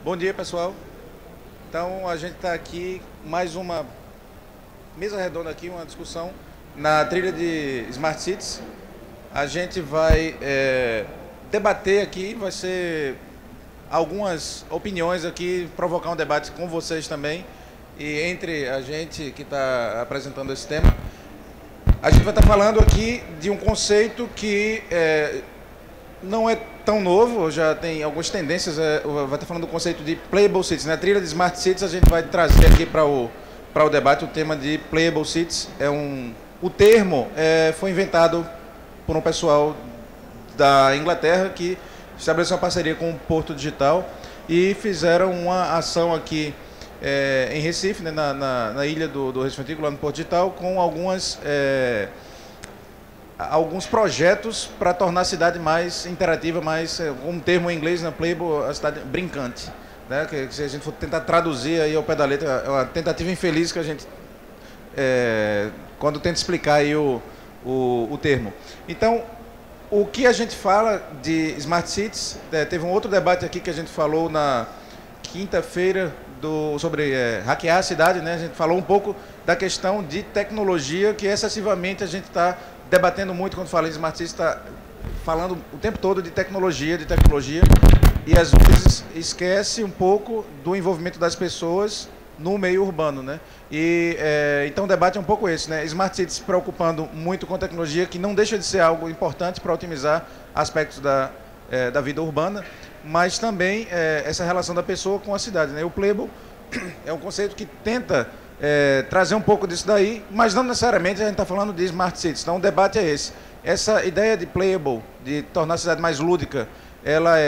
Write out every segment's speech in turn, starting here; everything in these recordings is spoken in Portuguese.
Bom dia, pessoal. Então, a gente está aqui, mais uma mesa redonda aqui, uma discussão na trilha de Smart Cities. A gente vai debater aqui, vai ser algumas opiniões aqui, provocar um debate com vocês também. E entre a gente que está apresentando esse tema, a gente vai estar falando aqui de um conceito que não é tão novo, já tem algumas tendências. Vai estar falando do conceito de playable cities. Na trilha de Smart Cities, a gente vai trazer aqui para o debate o tema de playable cities. O termo foi inventado por um pessoal da Inglaterra que estabeleceu uma parceria com o Porto Digital e fizeram uma ação aqui em Recife, né, na ilha do Recife Antigo, lá no Porto Digital, com alguns projetos para tornar a cidade mais interativa, mais, um termo em inglês, na Playboy, a cidade brincante. Né? Que se a gente for tentar traduzir aí ao pé da letra, é uma tentativa infeliz que a gente, quando tenta explicar aí o termo. Então, o que a gente fala de Smart Cities, teve um outro debate aqui que a gente falou na quinta-feira sobre hackear a cidade, né? A gente falou um pouco da questão de tecnologia, que excessivamente a gente está debatendo muito quando fala em Smart Cities, está falando o tempo todo de tecnologia, e às vezes esquece um pouco do envolvimento das pessoas no meio urbano, né? Então o debate é um pouco esse, né? Smart Cities se preocupando muito com tecnologia, que não deixa de ser algo importante para otimizar aspectos da vida urbana, mas também essa relação da pessoa com a cidade, né? O Playable é um conceito que tenta trazer um pouco disso daí, mas não necessariamente a gente está falando de Smart Cities. Então o debate é esse. Essa ideia de Playable, de tornar a cidade mais lúdica, ela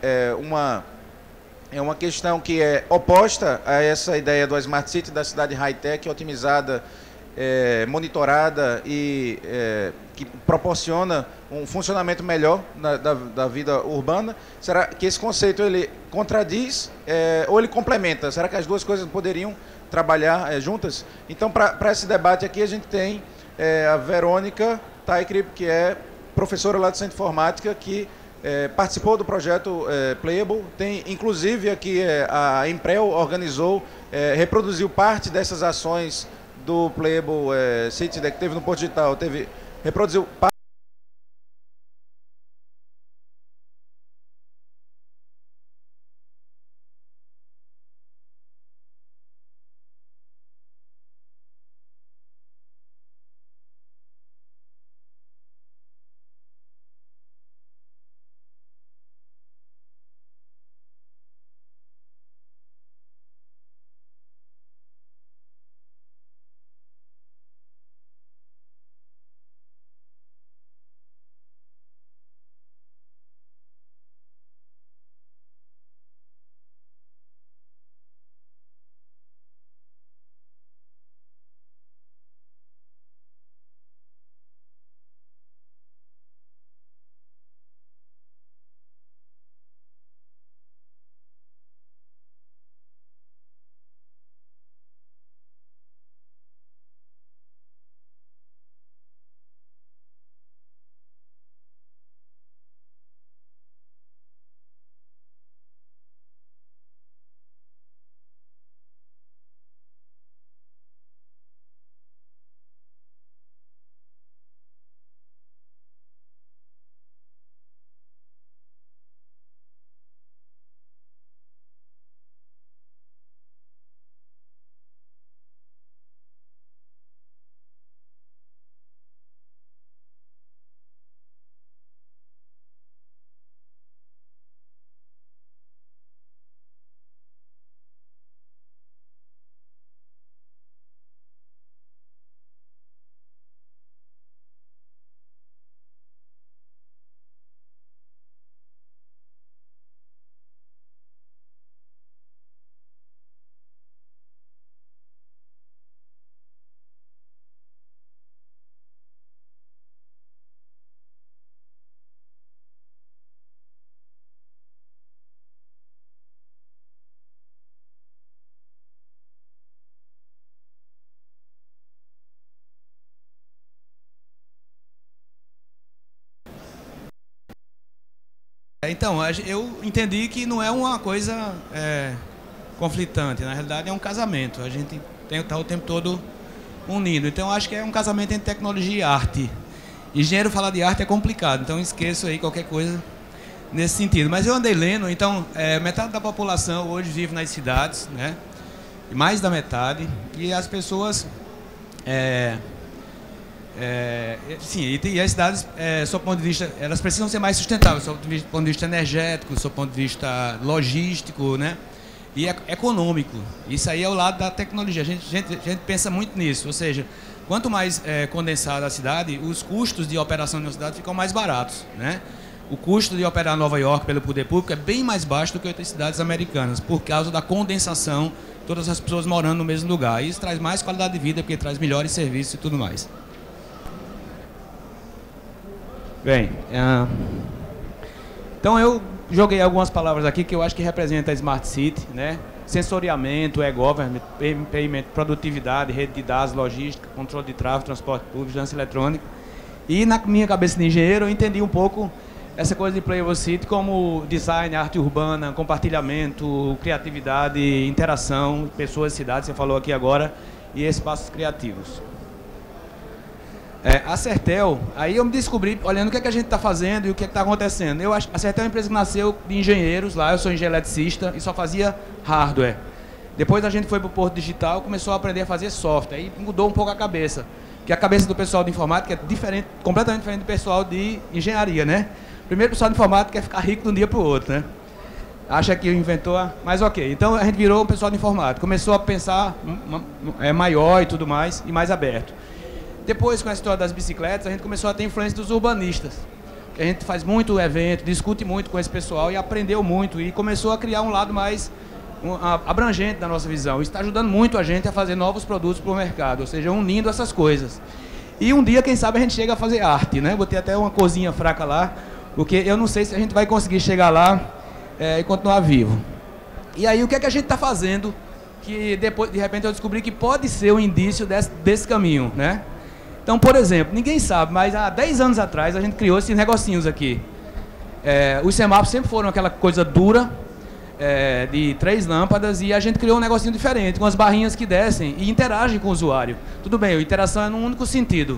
é uma questão que é oposta a essa ideia do Smart City, da cidade high-tech, otimizada, monitorada e que proporciona um funcionamento melhor da vida urbana. Será que esse conceito ele contradiz ou ele complementa? Será que as duas coisas poderiam trabalhar juntas? Então, para esse debate aqui, a gente tem a Verônica Taikrib, que é professora lá do Centro de Informática, que participou do projeto Playable. Tem, inclusive, aqui a Emprel organizou, reproduziu parte dessas ações do Playable City, que teve no Porto Digital, reproduziu parte. Então, eu entendi que não é uma coisa conflitante, na realidade é um casamento. A gente tem que estar o tempo todo unido. Então, acho que é um casamento entre tecnologia e arte. Engenheiro falar de arte é complicado, então esqueço aí qualquer coisa nesse sentido. Mas eu andei lendo, então, metade da população hoje vive nas cidades, né? Mais da metade, e as pessoas sim, e as cidades, sob ponto de vista, elas precisam ser mais sustentáveis, sob ponto de vista energético, sob ponto de vista logístico, né? E econômico. Isso aí é o lado da tecnologia. A gente pensa muito nisso, ou seja, quanto mais condensada a cidade, os custos de operação de uma cidade ficam mais baratos, né? O custo de operar Nova York pelo poder público é bem mais baixo do que outras cidades americanas, por causa da condensação, todas as pessoas morando no mesmo lugar. Isso traz mais qualidade de vida, porque traz melhores serviços e tudo mais. Bem, então eu joguei algumas palavras aqui que eu acho que representa a Smart City, né? Sensoriamento, e-government, payment, produtividade, rede de dados, logística, controle de tráfego, transporte público, vigilância eletrônica. E na minha cabeça de engenheiro eu entendi um pouco essa coisa de Playable City como design, arte urbana, compartilhamento, criatividade, interação, pessoas, cidades, você falou aqui agora, e espaços criativos. A Sertel, aí eu me descobri olhando o que é que a gente está fazendo e o que é que está acontecendo. A Sertel é uma empresa que nasceu de engenheiros lá, eu sou engenheiro eletricista e só fazia hardware. Depois a gente foi para o Porto Digital, começou a aprender a fazer software, aí mudou um pouco a cabeça. Porque a cabeça do pessoal de informática é diferente, completamente diferente do pessoal de engenharia, né? Primeiro, o pessoal de informática quer ficar rico de um dia para o outro, né? Acha que inventou, mas ok. Então a gente virou um pessoal de informática, começou a pensar maior e tudo mais, e mais aberto. Depois, com a história das bicicletas, a gente começou a ter influência dos urbanistas. A gente faz muito evento, discute muito com esse pessoal e aprendeu muito. E começou a criar um lado mais abrangente da nossa visão. Isso está ajudando muito a gente a fazer novos produtos para o mercado, ou seja, unindo essas coisas. E um dia, quem sabe, a gente chega a fazer arte, né? Botei até uma corzinha fraca lá, porque eu não sei se a gente vai conseguir chegar lá e continuar vivo. E aí, o que é que a gente está fazendo que depois, de repente, eu descobri que pode ser um indício desse caminho, né? Então, por exemplo, ninguém sabe, mas há 10 anos atrás a gente criou esses negocinhos aqui. Os semáforos sempre foram aquela coisa dura, de 3 lâmpadas, e a gente criou um negocinho diferente, com as barrinhas que descem e interagem com o usuário. Tudo bem, a interação é num único sentido.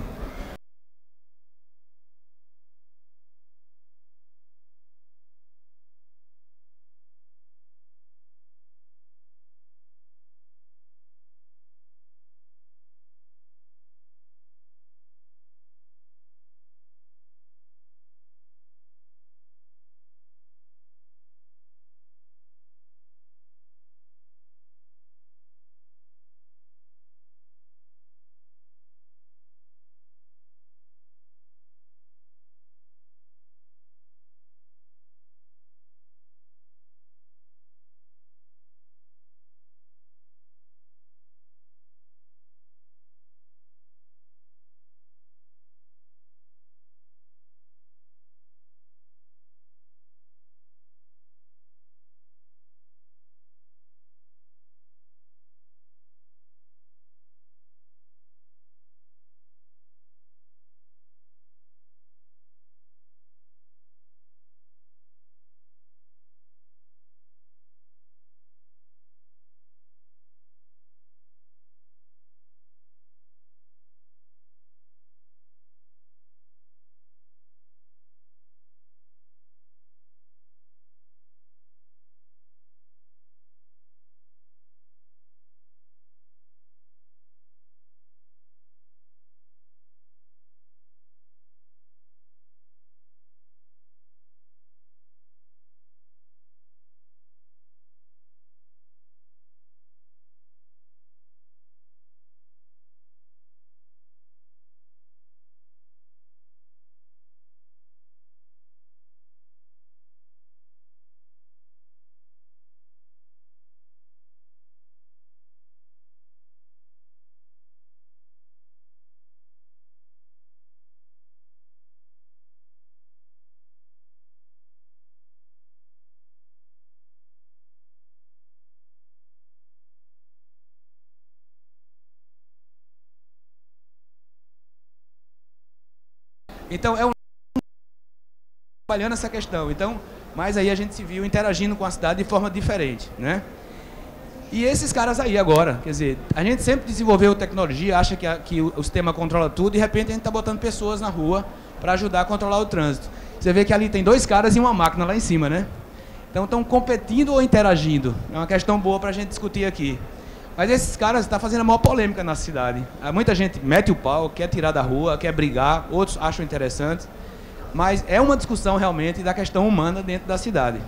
Então, trabalhando essa questão. Então, mas aí a gente se viu interagindo com a cidade de forma diferente, né? E esses caras aí agora, quer dizer, a gente sempre desenvolveu tecnologia, acha que o sistema controla tudo, e de repente a gente está botando pessoas na rua para ajudar a controlar o trânsito. Você vê que ali tem 2 caras e uma máquina lá em cima, né? Então estão competindo ou interagindo? É uma questão boa para a gente discutir aqui. Mas esses caras estão fazendo a maior polêmica na cidade. Muita gente mete o pau, quer tirar da rua, quer brigar, outros acham interessante. Mas é uma discussão realmente da questão humana dentro da cidade.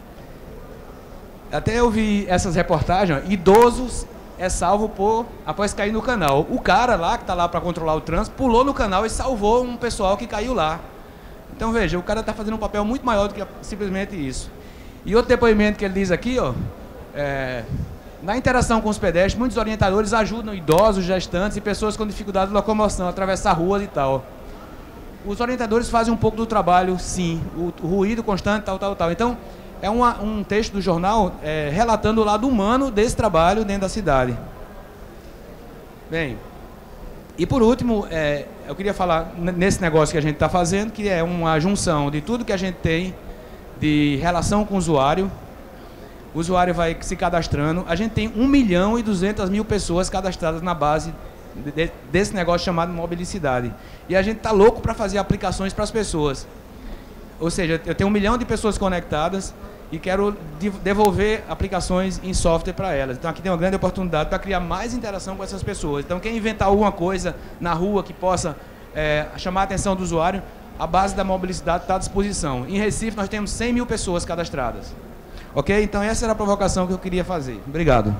Até eu vi essas reportagens, ó, idosos é salvo após cair no canal. O cara lá, que está lá para controlar o trânsito, pulou no canal e salvou um pessoal que caiu lá. Então veja, o cara está fazendo um papel muito maior do que simplesmente isso. E outro depoimento que ele diz aqui, ó, na interação com os pedestres, muitos orientadores ajudam idosos, gestantes e pessoas com dificuldade de locomoção a atravessar ruas e tal. Os orientadores fazem um pouco do trabalho, sim, o ruído constante, tal. Então, é um texto do jornal relatando o lado humano desse trabalho dentro da cidade. Bem, e por último, eu queria falar nesse negócio que a gente está fazendo, que é uma junção de tudo que a gente tem de relação com o usuário. O usuário vai se cadastrando. A gente tem 1.200.000 pessoas cadastradas na base desse negócio chamado mobilicidade. E a gente está louco para fazer aplicações para as pessoas. Ou seja, eu tenho 1 milhão de pessoas conectadas e quero devolver aplicações em software para elas. Então aqui tem uma grande oportunidade para criar mais interação com essas pessoas. Então quem inventar alguma coisa na rua que possa chamar a atenção do usuário, a base da mobilidade está à disposição. Em Recife nós temos 100.000 pessoas cadastradas. Ok? Então essa era a provocação que eu queria fazer. Obrigado.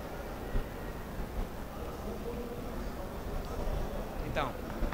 Então,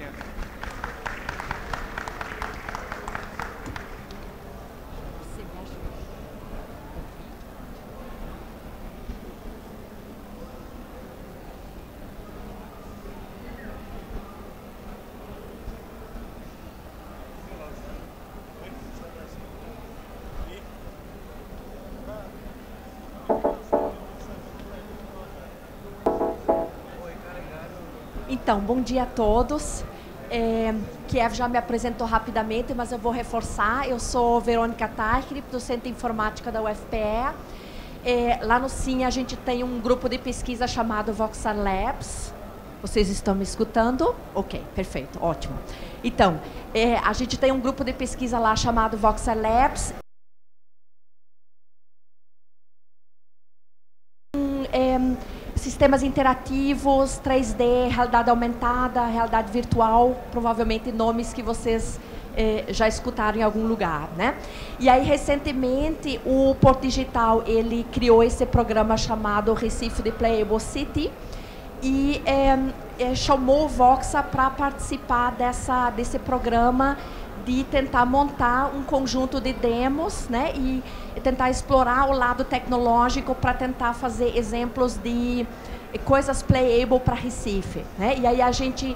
Então, bom dia a todos. Kiev já me apresentou rapidamente, mas eu vou reforçar. Eu sou Verônica Tachri, docente de informática da UFPE. Lá no SIM a gente tem um grupo de pesquisa chamado Voxar Labs. Vocês estão me escutando? Ok, perfeito, ótimo. Então, a gente tem um grupo de pesquisa lá chamado Voxar Labs. Sistemas interativos, 3D, realidade aumentada, realidade virtual, provavelmente nomes que vocês já escutaram em algum lugar, né? E aí, recentemente, o Porto Digital, ele criou esse programa chamado Recife The Playable City e chamou o Voxa para participar desse programa de tentar montar um conjunto de demos, né, e tentar explorar o lado tecnológico para tentar fazer exemplos de coisas playable para Recife, né? E aí a gente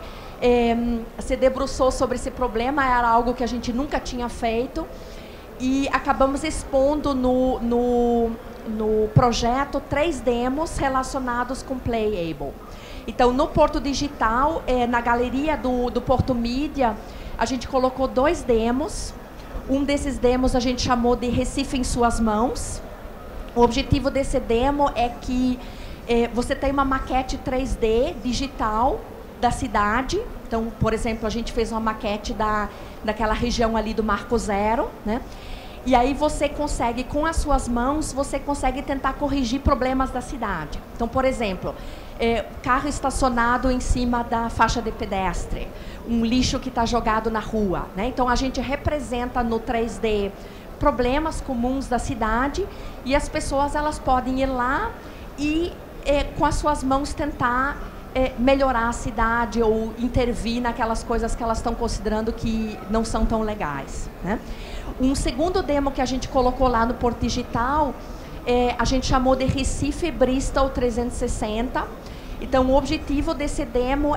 se debruçou sobre esse problema, era algo que a gente nunca tinha feito e acabamos expondo no projeto 3 demos relacionados com playable. Então, no Porto Digital, na galeria do Porto Mídia, a gente colocou 2 demos. Um desses demos a gente chamou de Recife em Suas Mãos. O objetivo desse demo é que você tem uma maquete 3D digital da cidade. Então, por exemplo, a gente fez uma maquete daquela região ali do Marco Zero, né? E aí você consegue, com as suas mãos, você consegue tentar corrigir problemas da cidade. Então, por exemplo, carro estacionado em cima da faixa de pedestre, um lixo que está jogado na rua, né? Então, a gente representa no 3D problemas comuns da cidade e as pessoas elas podem ir lá e, com as suas mãos, tentar melhorar a cidade ou intervir naquelas coisas que elas estão considerando que não são tão legais, né? Um segundo demo que a gente colocou lá no Porto Digital, a gente chamou de Recife Bristol 360. Então, o objetivo desse demo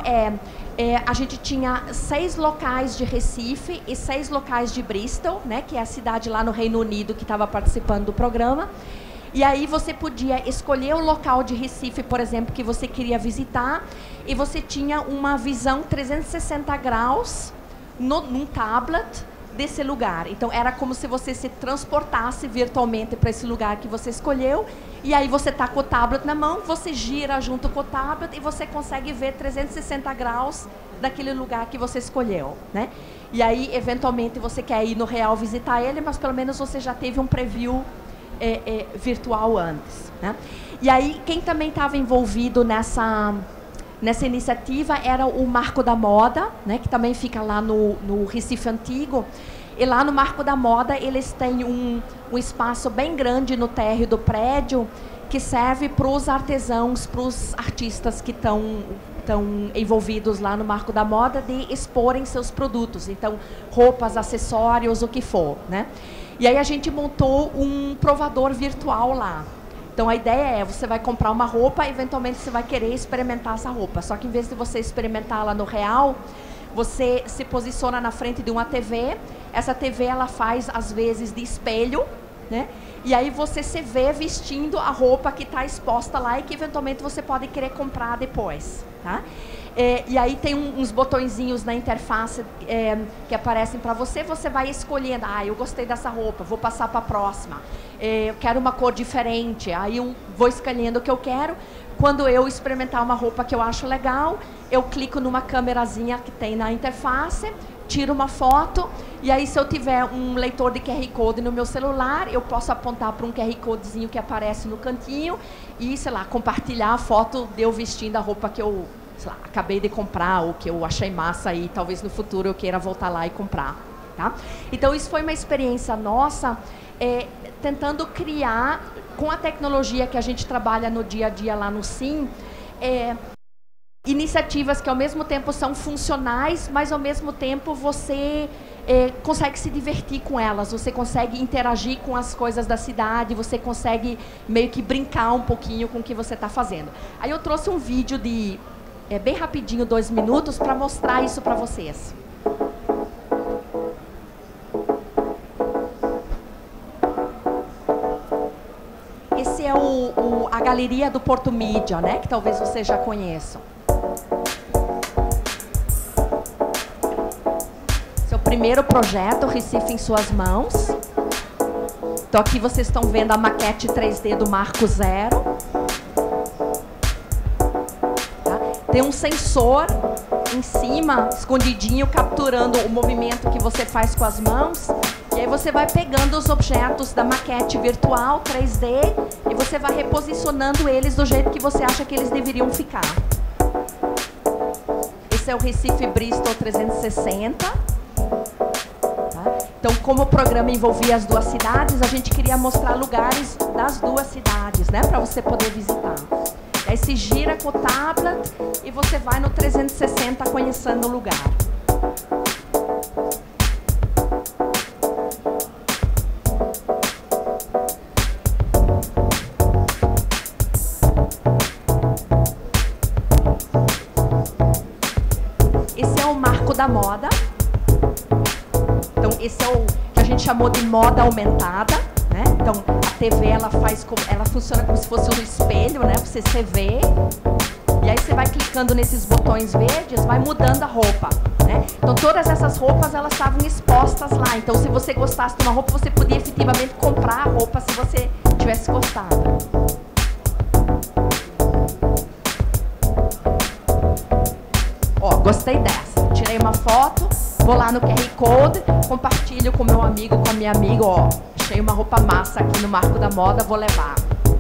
a gente tinha 6 locais de Recife e 6 locais de Bristol, né, que é a cidade lá no Reino Unido que estava participando do programa. E aí você podia escolher o local de Recife, por exemplo, que você queria visitar, e você tinha uma visão 360 graus num tablet, desse lugar. Então, era como se você se transportasse virtualmente para esse lugar que você escolheu, e aí você está com o tablet na mão, você gira junto com o tablet e você consegue ver 360 graus daquele lugar que você escolheu, né? E aí, eventualmente, você quer ir no real visitar ele, mas pelo menos você já teve um preview virtual antes, né? E aí, quem também estava envolvido nessa iniciativa era o Marco da Moda, né, que também fica lá no Recife Antigo. E lá no Marco da Moda eles têm um espaço bem grande no térreo do prédio que serve para os artesãos, para os artistas que estão envolvidos lá no Marco da Moda de exporem seus produtos. Então, roupas, acessórios, o que for, né? E aí a gente montou um provador virtual lá. Então, a ideia é, você vai comprar uma roupa, eventualmente você vai querer experimentar essa roupa. Só que, em vez de você experimentá-la no real, você se posiciona na frente de uma TV. Essa TV, ela faz, às vezes, de espelho, né? E aí você se vê vestindo a roupa que está exposta lá e que, eventualmente, você pode querer comprar depois, tá? E aí tem uns botõezinhos na interface que aparecem para você. Você vai escolhendo, eu gostei dessa roupa, vou passar para a próxima. Eu quero uma cor diferente, aí eu vou escolhendo o que eu quero. Quando eu experimentar uma roupa que eu acho legal, eu clico numa câmerazinha que tem na interface, tiro uma foto, e aí se eu tiver um leitor de QR Code no meu celular, eu posso apontar para um QR Codezinho que aparece no cantinho e, sei lá, compartilhar a foto de eu vestindo a roupa que eu, sei lá, acabei de comprar ou que eu achei massa e talvez no futuro eu queira voltar lá e comprar, tá? Então, isso foi uma experiência nossa, tentando criar, com a tecnologia que a gente trabalha no dia a dia lá no SIM, iniciativas que ao mesmo tempo são funcionais, mas ao mesmo tempo você consegue se divertir com elas, você consegue interagir com as coisas da cidade, você consegue meio que brincar um pouquinho com o que você está fazendo. Aí eu trouxe um vídeo de bem rapidinho, 2 minutos, para mostrar isso para vocês. Esse é a galeria do Porto Mídia, né? Que talvez vocês já conheçam. Esse é o primeiro projeto, Recife em Suas Mãos. Então aqui vocês estão vendo a maquete 3D do Marco Zero. Tá? Tem um sensor em cima, escondidinho, capturando o movimento que você faz com as mãos. E aí você vai pegando os objetos da maquete virtual 3D e você vai reposicionando eles do jeito que você acha que eles deveriam ficar. Esse é o Recife Bristol 360. Tá? Então, como o programa envolvia as duas cidades, a gente queria mostrar lugares das duas cidades, né, para você poder visitar. Aí se gira com o tablet e você vai no 360 conhecendo o lugar. Da moda. Então, esse é o que a gente chamou de moda aumentada, né? Então, a TV ela funciona como se fosse um espelho, né? Você se vê, e aí você vai clicando nesses botões verdes, vai mudando a roupa, né? Então, todas essas roupas elas estavam expostas lá. Então, se você gostasse de uma roupa, você podia efetivamente comprar a roupa se você tivesse gostado. Ó, gostei dessa. Tirei uma foto, vou lá no QR Code, compartilho com meu amigo, com a minha amiga, ó, achei uma roupa massa aqui no Marco da Moda, vou levar.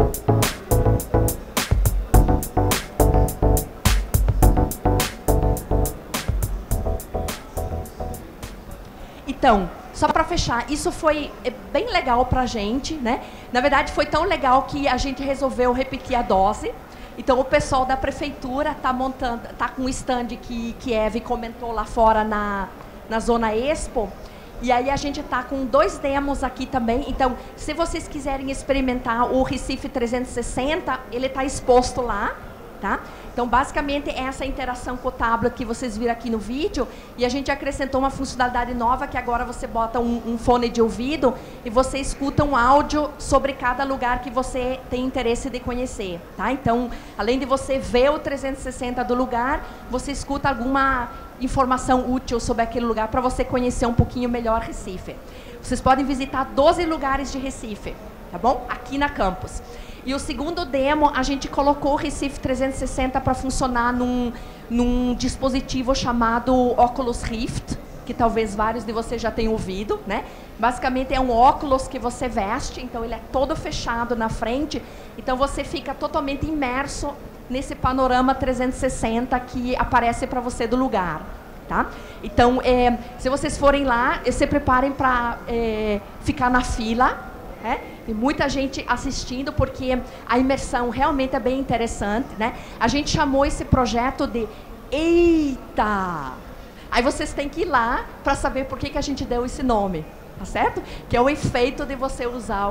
Então, só para fechar, isso foi bem legal pra gente, né? Na verdade, foi tão legal que a gente resolveu repetir a dose. Então, o pessoal da prefeitura está com um stand que Eve comentou lá fora na Zona Expo. E aí a gente está com 2 demos aqui também. Então, se vocês quiserem experimentar o Recife 360, ele está exposto lá. Tá? Então, basicamente, é essa interação com o tablet que vocês viram aqui no vídeo, e a gente acrescentou uma funcionalidade nova, que agora você bota um fone de ouvido e você escuta um áudio sobre cada lugar que você tem interesse de conhecer. Tá? Então, além de você ver o 360 do lugar, você escuta alguma informação útil sobre aquele lugar para você conhecer um pouquinho melhor Recife. Vocês podem visitar 12 lugares de Recife, tá bom? Aqui na campus. E o segundo demo, a gente colocou o Recife 360 para funcionar num dispositivo chamado Oculus Rift, que talvez vários de vocês já tenham ouvido, né? Basicamente é um óculos que você veste, então ele é todo fechado na frente, então você fica totalmente imerso nesse panorama 360 que aparece para você do lugar. Tá? Então, se vocês forem lá, se preparem para ficar na fila. Tem muita gente assistindo, porque a imersão realmente é bem interessante. Né? A gente chamou esse projeto de Eita! Aí vocês têm que ir lá para saber por que a gente deu esse nome. Tá certo? Que é o efeito de você usar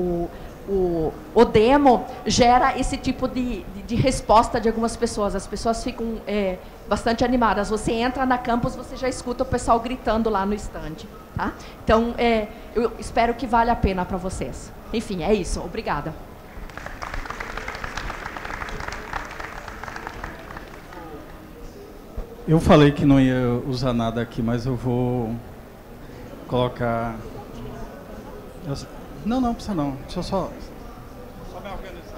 o demo, gera esse tipo de resposta de algumas pessoas. As pessoas ficam bastante animadas. Você entra na campus, você já escuta o pessoal gritando lá no stand. Tá? Então, eu espero que valha a pena para vocês. Enfim, é isso. Obrigada. Eu falei que não ia usar nada aqui, mas eu vou colocar... Não precisa não. Deixa eu só me organizar.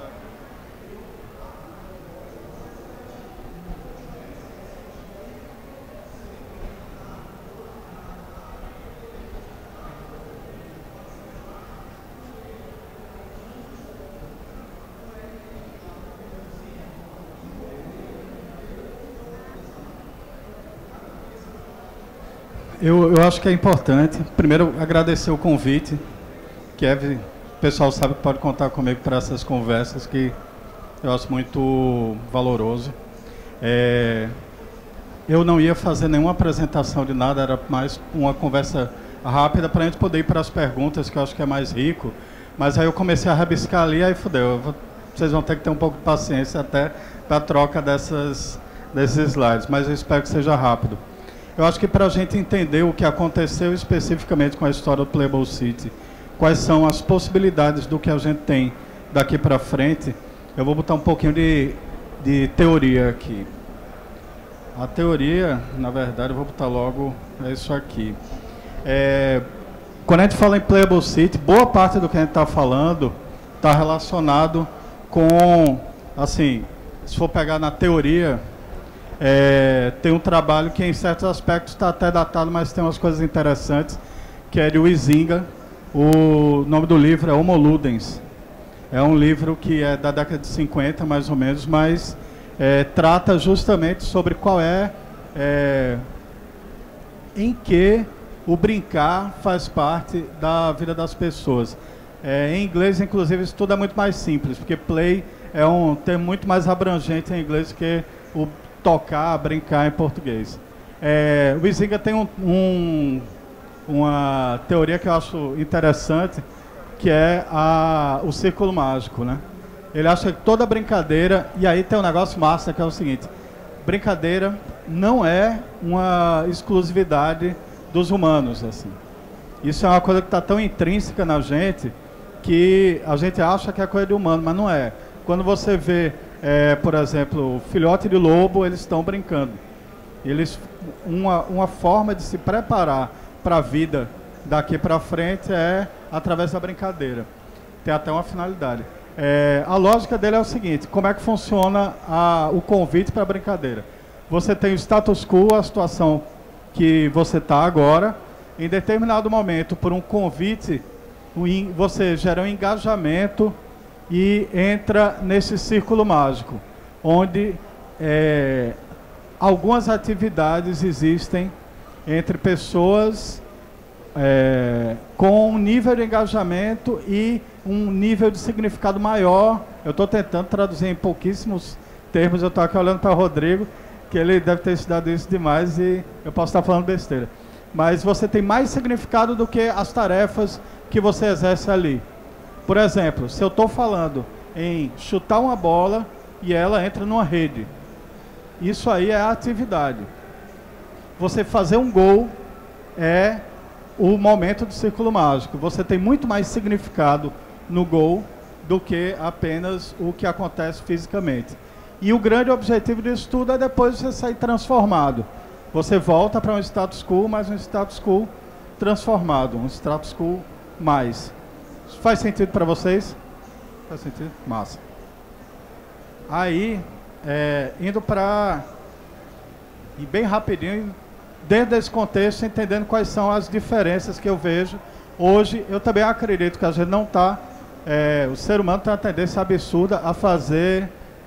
Eu acho que é importante, primeiro, agradecer o convite. Kevin, o pessoal sabe que pode contar comigo para essas conversas, que eu acho muito valoroso. Eu não ia fazer nenhuma apresentação de nada, era mais uma conversa rápida para a gente poder ir para as perguntas, que eu acho que é mais rico. Mas aí eu comecei a rabiscar ali, aí fodeu. Vocês vão ter que ter um pouco de paciência até para a troca desses slides, mas eu espero que seja rápido. Eu acho que para a gente entender o que aconteceu especificamente com a história do Playable City, quais são as possibilidades do que a gente tem daqui para frente, eu vou botar um pouquinho de teoria aqui. A teoria, na verdade, eu vou botar logo, é isso aqui. Quando a gente fala em Playable City, boa parte do que a gente está falando está relacionado com, assim, se for pegar na teoria, tem um trabalho que em certos aspectos está até datado, mas tem umas coisas interessantes, que é de Huizinga. O nome do livro é Homo Ludens. É um livro que é da década de 50, mais ou menos, mas trata justamente sobre qual em que o brincar faz parte da vida das pessoas. Em inglês, inclusive, isso tudo é muito mais simples, porque play é um termo muito mais abrangente em inglês que o tocar, brincar em português. O Huizinga tem uma teoria que eu acho interessante, que é o círculo mágico, né? Ele acha que toda brincadeira, e aí tem um negócio massa que é o seguinte: brincadeira não é uma exclusividade dos humanos, assim. Isso é uma coisa que está tão intrínseca na gente que a gente acha que é coisa de humano, mas não é. Quando você vê, por exemplo, o filhote de lobo, eles estão brincando. Uma forma de se preparar para a vida daqui para frente é através da brincadeira. Tem até uma finalidade. A lógica dele é o seguinte: como é que funciona o convite para a brincadeira? Você tem o status quo, a situação que você está agora. Em determinado momento, por um convite, você gera um engajamento e entra nesse círculo mágico, onde algumas atividades existem entre pessoas com um nível de engajamento e um nível de significado maior. Eu estou tentando traduzir em pouquíssimos termos, eu estou aqui olhando para o Rodrigo, que ele deve ter estudado isso demais e eu posso estar falando besteira. Mas você tem mais significado do que as tarefas que você exerce ali. Por exemplo, se eu estou falando em chutar uma bola, e ela entra numa rede. Isso aí é a atividade. Você fazer um gol é o momento do círculo mágico. Você tem muito mais significado no gol do que apenas o que acontece fisicamente. E o grande objetivo disso tudo é depois você sair transformado. Você volta para um status quo, mas um status quo transformado, um status quo mais. Isso faz sentido para vocês? Faz sentido? Massa. Aí, indo para... E bem rapidinho, dentro desse contexto, entendendo quais são as diferenças que eu vejo. Hoje, eu também acredito que a gente não está... o ser humano tem uma tendência absurda a fazer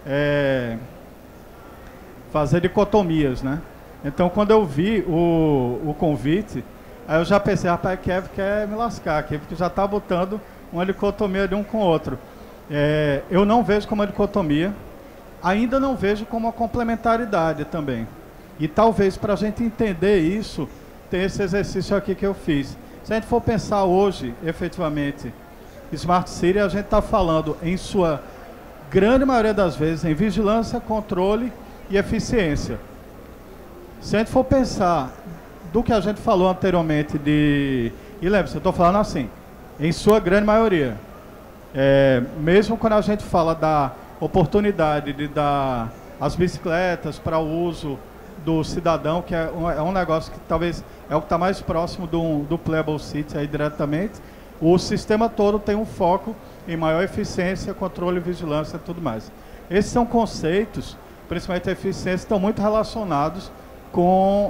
dicotomias, né? Então, quando eu vi o convite, aí eu já pensei, rapaz, Kevin quer me lascar aqui, porque já está botando uma dicotomia de um com o outro. Eu não vejo como uma dicotomia, ainda não vejo como uma complementaridade também. E talvez para a gente entender isso, tem esse exercício aqui que eu fiz. Se a gente for pensar hoje, efetivamente, Smart City, a gente está falando, em sua grande maioria das vezes, em vigilância, controle e eficiência. Se a gente for pensar do que a gente falou anteriormente E lembre-se, eu estou falando assim, em sua grande maioria. Mesmo quando a gente fala da oportunidade de dar as bicicletas para o uso do cidadão, que é um negócio que talvez é o que está mais próximo do Playable City aí diretamente, o sistema todo tem um foco em maior eficiência, controle, vigilância e tudo mais. Esses são conceitos, principalmente a eficiência, estão muito relacionados com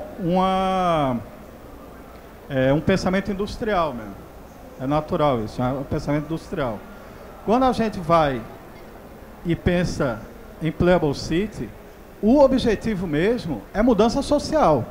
um pensamento industrial mesmo. É natural isso, é um pensamento industrial. Quando a gente vai e pensa em Playable City, o objetivo mesmo é mudança social.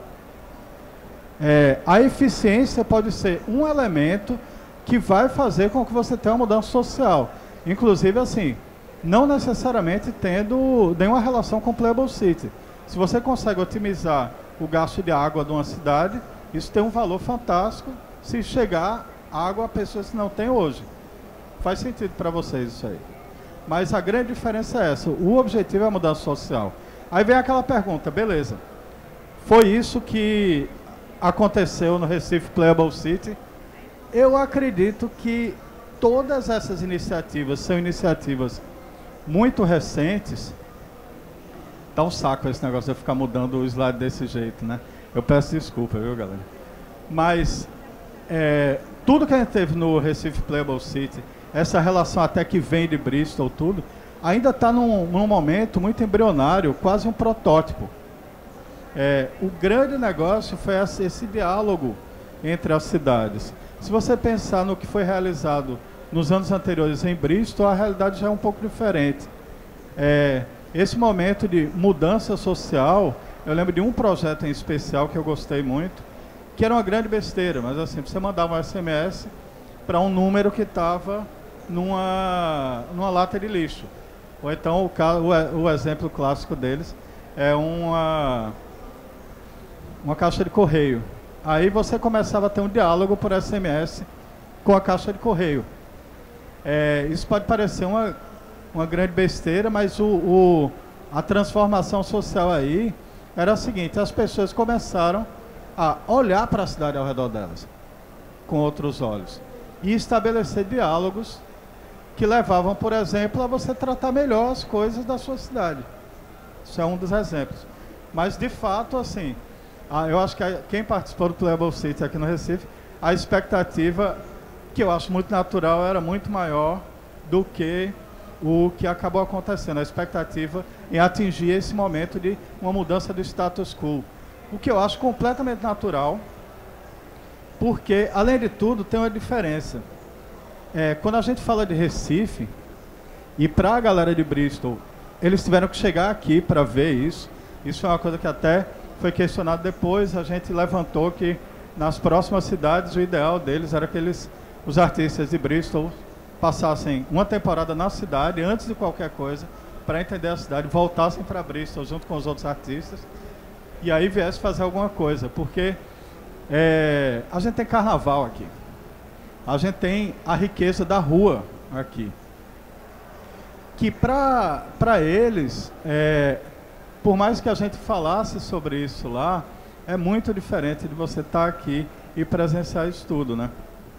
A eficiência pode ser um elemento que vai fazer com que você tenha uma mudança social. Inclusive, assim, não necessariamente tendo nenhuma relação com Playable City. Se você consegue otimizar o gasto de água de uma cidade, isso tem um valor fantástico se chegar água a pessoas que não têm hoje. Faz sentido para vocês isso aí. Mas a grande diferença é essa. O objetivo é a mudança social. Aí vem aquela pergunta, beleza. Foi isso que aconteceu no Recife Playable City? Eu acredito que todas essas iniciativas são iniciativas muito recentes. Dá um saco esse negócio de eu ficar mudando o slide desse jeito, né? Eu peço desculpa, viu, galera? Mas tudo que a gente teve no Recife Playable City, essa relação até que vem de Bristol, tudo, ainda está num momento muito embrionário, quase um protótipo. O grande negócio foi esse diálogo entre as cidades. Se você pensar no que foi realizado nos anos anteriores em Bristol, a realidade já é um pouco diferente. Esse momento de mudança social, eu lembro de um projeto em especial que eu gostei muito, que era uma grande besteira, mas assim, você mandava um SMS para um número que estava numa lata de lixo. Ou então, o exemplo clássico deles é uma caixa de correio. Aí você começava a ter um diálogo por SMS com a caixa de correio. Isso pode parecer uma grande besteira, mas a transformação social aí era a seguinte: as pessoas começaram a olhar para a cidade ao redor delas com outros olhos e estabelecer diálogos que levavam, por exemplo, a você tratar melhor as coisas da sua cidade. Isso é um dos exemplos. Mas, de fato, assim, eu acho que quem participou do Playable City aqui no Recife, a expectativa, que eu acho muito natural, era muito maior do que o que acabou acontecendo. A expectativa em atingir esse momento de uma mudança do status quo. O que eu acho completamente natural, porque, além de tudo, tem uma diferença. Quando a gente fala de Recife, e para a galera de Bristol, eles tiveram que chegar aqui para ver isso. Isso é uma coisa que até foi questionado depois. A gente levantou que nas próximas cidades o ideal deles era que os artistas de Bristol passassem uma temporada na cidade antes de qualquer coisa, para entender a cidade, voltassem para Bristol junto com os outros artistas e aí viessem fazer alguma coisa, porque a gente tem carnaval aqui, a gente tem a riqueza da rua aqui, que para eles, por mais que a gente falasse sobre isso lá, é muito diferente de você estar aqui e presenciar isso tudo, né?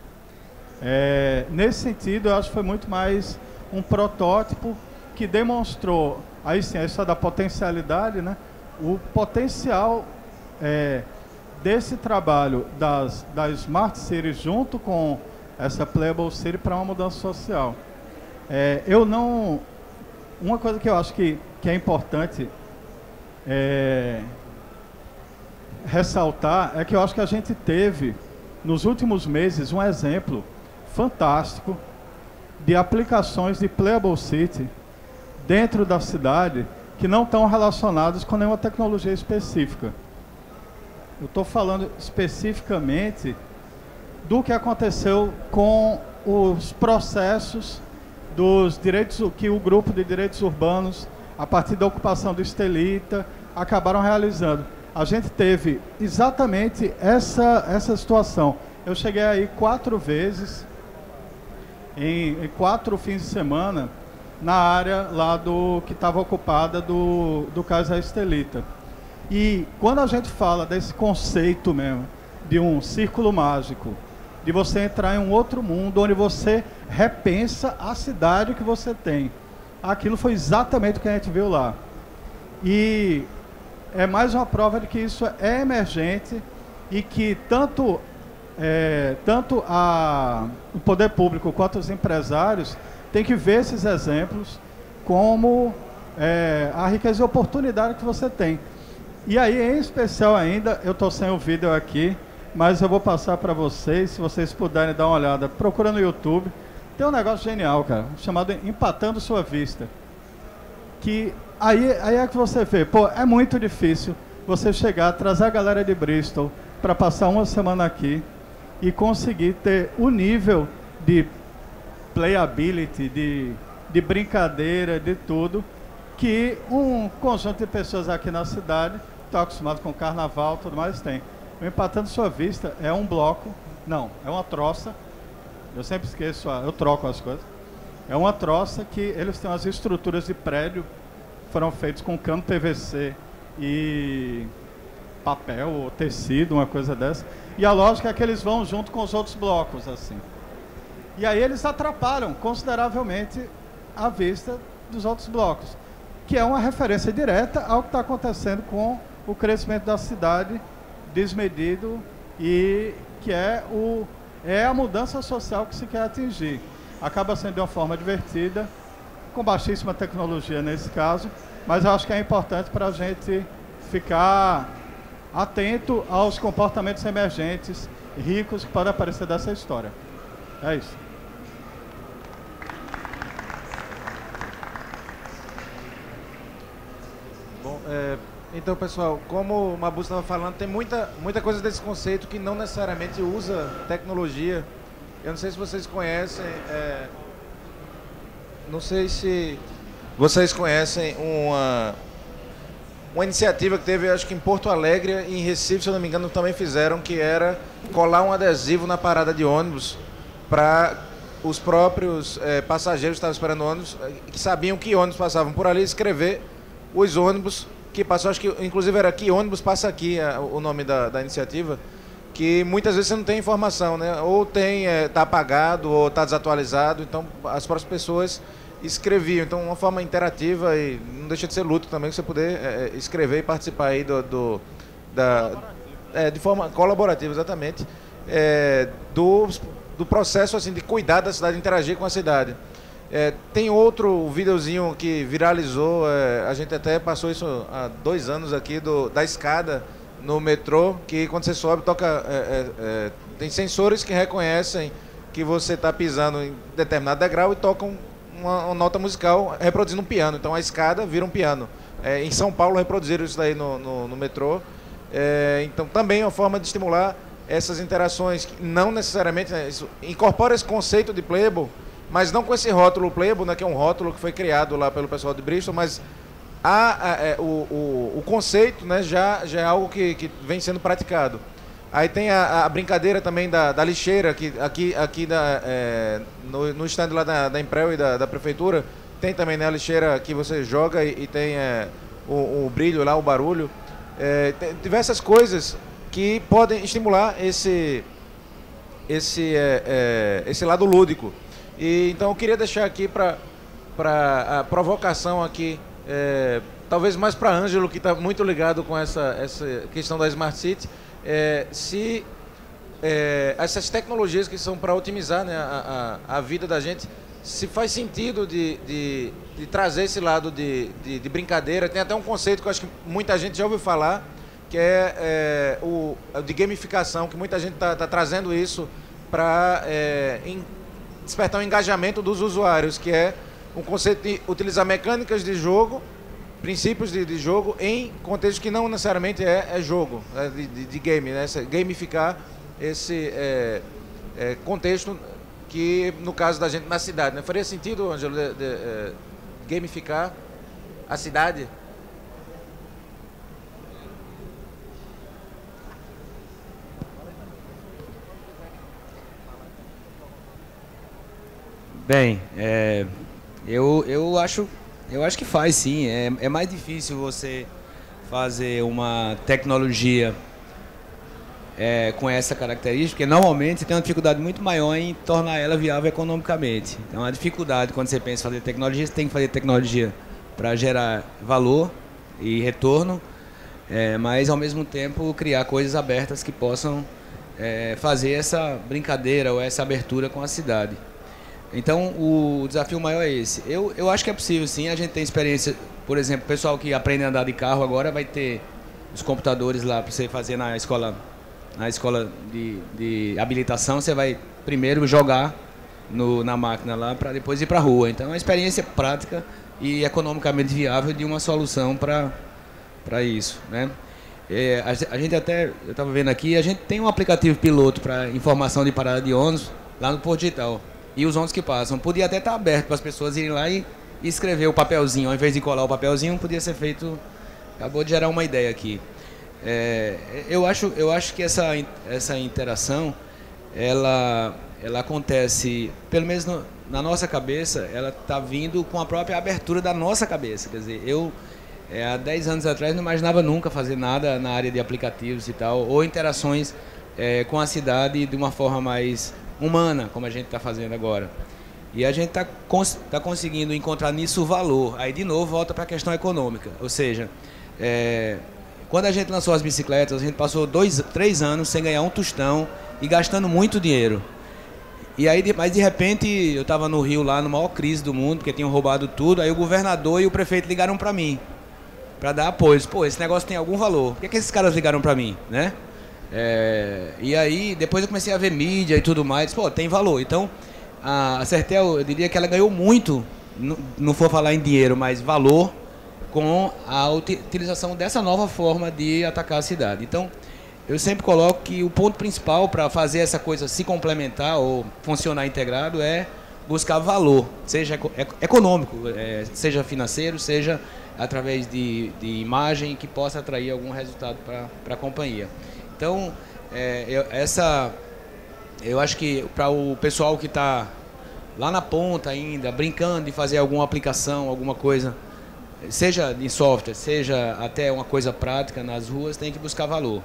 Nesse sentido, eu acho que foi muito mais um protótipo que demonstrou, aí sim, a história da potencialidade, né? O potencial desse trabalho das Smart Cities junto com essa Playable City para uma mudança social. Uma coisa que eu acho que é importante ressaltar é que eu acho que a gente teve, nos últimos meses, um exemplo fantástico de aplicações de Playable City dentro da cidade que não estão relacionados com nenhuma tecnologia específica. Eu estou falando especificamente do que aconteceu com os processos dos direitos que o grupo de direitos urbanos, a partir da ocupação do Estelita, acabaram realizando. A gente teve exatamente essa situação. Eu cheguei aí 4 vezes, em 4 fins de semana, na área lá que estava ocupada do Cais da Estelita. E quando a gente fala desse conceito mesmo, de um círculo mágico, de você entrar em um outro mundo, onde você repensa a cidade que você tem. Aquilo foi exatamente o que a gente viu lá. E é mais uma prova de que isso é emergente e que tanto o poder público quanto os empresários têm que ver esses exemplos como a riqueza e oportunidade que você tem. E aí, em especial ainda, eu estou sem o vídeo aqui, mas eu vou passar para vocês, se vocês puderem dar uma olhada. Procura no YouTube. Tem um negócio genial, cara, chamado Empatando Sua Vista. Que aí é que você vê, pô, é muito difícil você chegar, trazer a galera de Bristol para passar uma semana aqui e conseguir ter o nível de playability, de brincadeira, de tudo, que um conjunto de pessoas aqui na cidade, estão acostumados com carnaval e tudo mais, tem. O Empatando Sua Vista é um bloco, não, é uma troça, eu sempre esqueço, eu troco as coisas. É uma troça que eles têm umas estruturas de prédio, foram feitos com cano PVC e papel ou tecido, uma coisa dessa. E a lógica é que eles vão junto com os outros blocos, assim. E aí eles atrapalham consideravelmente a vista dos outros blocos, que é uma referência direta ao que está acontecendo com o crescimento da cidade desmedido e que é a mudança social que se quer atingir. Acaba sendo de uma forma divertida, com baixíssima tecnologia nesse caso, mas eu acho que é importante para a gente ficar atento aos comportamentos emergentes, ricos, que podem aparecer dessa história. É isso. Bom, então, pessoal, como o Mabu estava falando, tem muita coisa desse conceito que não necessariamente usa tecnologia. Eu não sei se vocês conhecem, não sei se vocês conhecem uma iniciativa que teve, acho que em Porto Alegre e em Recife, se eu não me engano, também fizeram, que era colar um adesivo na parada de ônibus para os próprios passageiros que estavam esperando o ônibus, que sabiam que ônibus passavam por ali, escrever os ônibus que passou, acho que inclusive era Que Ônibus Passa Aqui, o nome da iniciativa, que muitas vezes você não tem informação, né? Ou está apagado, ou está desatualizado, então as próprias pessoas escreviam. Então, uma forma interativa e não deixa de ser luto também, você poder escrever e participar aí de forma colaborativa, exatamente, do processo assim, de cuidar da cidade, interagir com a cidade. Tem outro videozinho que viralizou, a gente até passou isso há 2 anos aqui, da escada no metrô, que quando você sobe, tem sensores que reconhecem que você está pisando em determinado degrau e tocam uma nota musical reproduzindo um piano. Então a escada vira um piano. Em São Paulo reproduziram isso daí no metrô. Então também é uma forma de estimular essas interações, que não necessariamente, né, incorpora esse conceito de playable, mas não com esse rótulo playable, né, que é um rótulo que foi criado lá pelo pessoal de Bristol, mas o conceito, né, já é algo que vem sendo praticado. Aí tem a brincadeira também da lixeira, que aqui no stand lá da Emprel e da Prefeitura tem também, né, a lixeira que você joga e tem o brilho lá, o barulho. Tem diversas coisas que podem estimular esse lado lúdico. E então eu queria deixar aqui para a provocação aqui, talvez mais para Ângelo, que está muito ligado com essa questão da Smart City, se essas tecnologias que são para otimizar, né, a vida da gente, se faz sentido de trazer esse lado de brincadeira. Tem até um conceito que eu acho que muita gente já ouviu falar, que é o de gamificação, que muita gente está trazendo isso para despertar o engajamento dos usuários, que é um conceito de utilizar mecânicas de jogo, princípios de jogo em contexto que não necessariamente é jogo, de game, né? Gamificar esse contexto que, no caso da gente, na cidade, né? Faria sentido, Ângelo, gamificar a cidade? Bem, eu acho que faz sim. É mais difícil você fazer uma tecnologia com essa característica, porque normalmente você tem uma dificuldade muito maior em tornar ela viável economicamente. Então a dificuldade, quando você pensa em fazer tecnologia, você tem que fazer tecnologia para gerar valor e retorno, mas ao mesmo tempo criar coisas abertas que possam fazer essa brincadeira ou essa abertura com a cidade. Então o desafio maior é esse. Eu acho que é possível sim, a gente tem experiência, por exemplo, o pessoal que aprende a andar de carro agora vai ter os computadores lá para você fazer na escola de habilitação. Você vai primeiro jogar na máquina lá para depois ir para a rua. Então é uma experiência prática e economicamente viável de uma solução para isso, né? A gente até, eu estava vendo aqui, a gente tem um aplicativo piloto para informação de parada de ônibus lá no Porto Digital. E os ônibus que passam, podia até estar aberto para as pessoas irem lá e escrever o papelzinho, ao invés de colar o papelzinho, podia ser feito. Acabou de gerar uma ideia aqui. Eu acho que essa interação, ela acontece, pelo menos na nossa cabeça, ela está vindo com a própria abertura da nossa cabeça. Quer dizer, há 10 anos atrás não imaginava nunca fazer nada na área de aplicativos e tal, ou interações com a cidade de uma forma mais humana, como a gente está fazendo agora. E a gente está conseguindo encontrar nisso valor. Aí, de novo, volta para a questão econômica. Ou seja, quando a gente lançou as bicicletas, a gente passou 3 anos sem ganhar um tostão e gastando muito dinheiro. E aí, mas de repente, eu estava no Rio, lá, na maior crise do mundo, porque tinham roubado tudo. Aí o governador e o prefeito ligaram para mim, para dar apoio. Pô, esse negócio tem algum valor. Por que esses caras ligaram para mim, né? E aí, depois eu comecei a ver mídia e tudo mais. Pô, tem valor. Então, a Sertel, eu diria que ela ganhou muito, não for falar em dinheiro, mas valor, com a utilização dessa nova forma de atacar a cidade. Então, eu sempre coloco que o ponto principal para fazer essa coisa se complementar ou funcionar integrado é buscar valor, seja econômico, seja financeiro, seja através de imagem que possa atrair algum resultado para a companhia. Então, eu acho que para o pessoal que está lá na ponta ainda, brincando de fazer alguma aplicação, alguma coisa, seja de software, seja até uma coisa prática nas ruas, tem que buscar valor.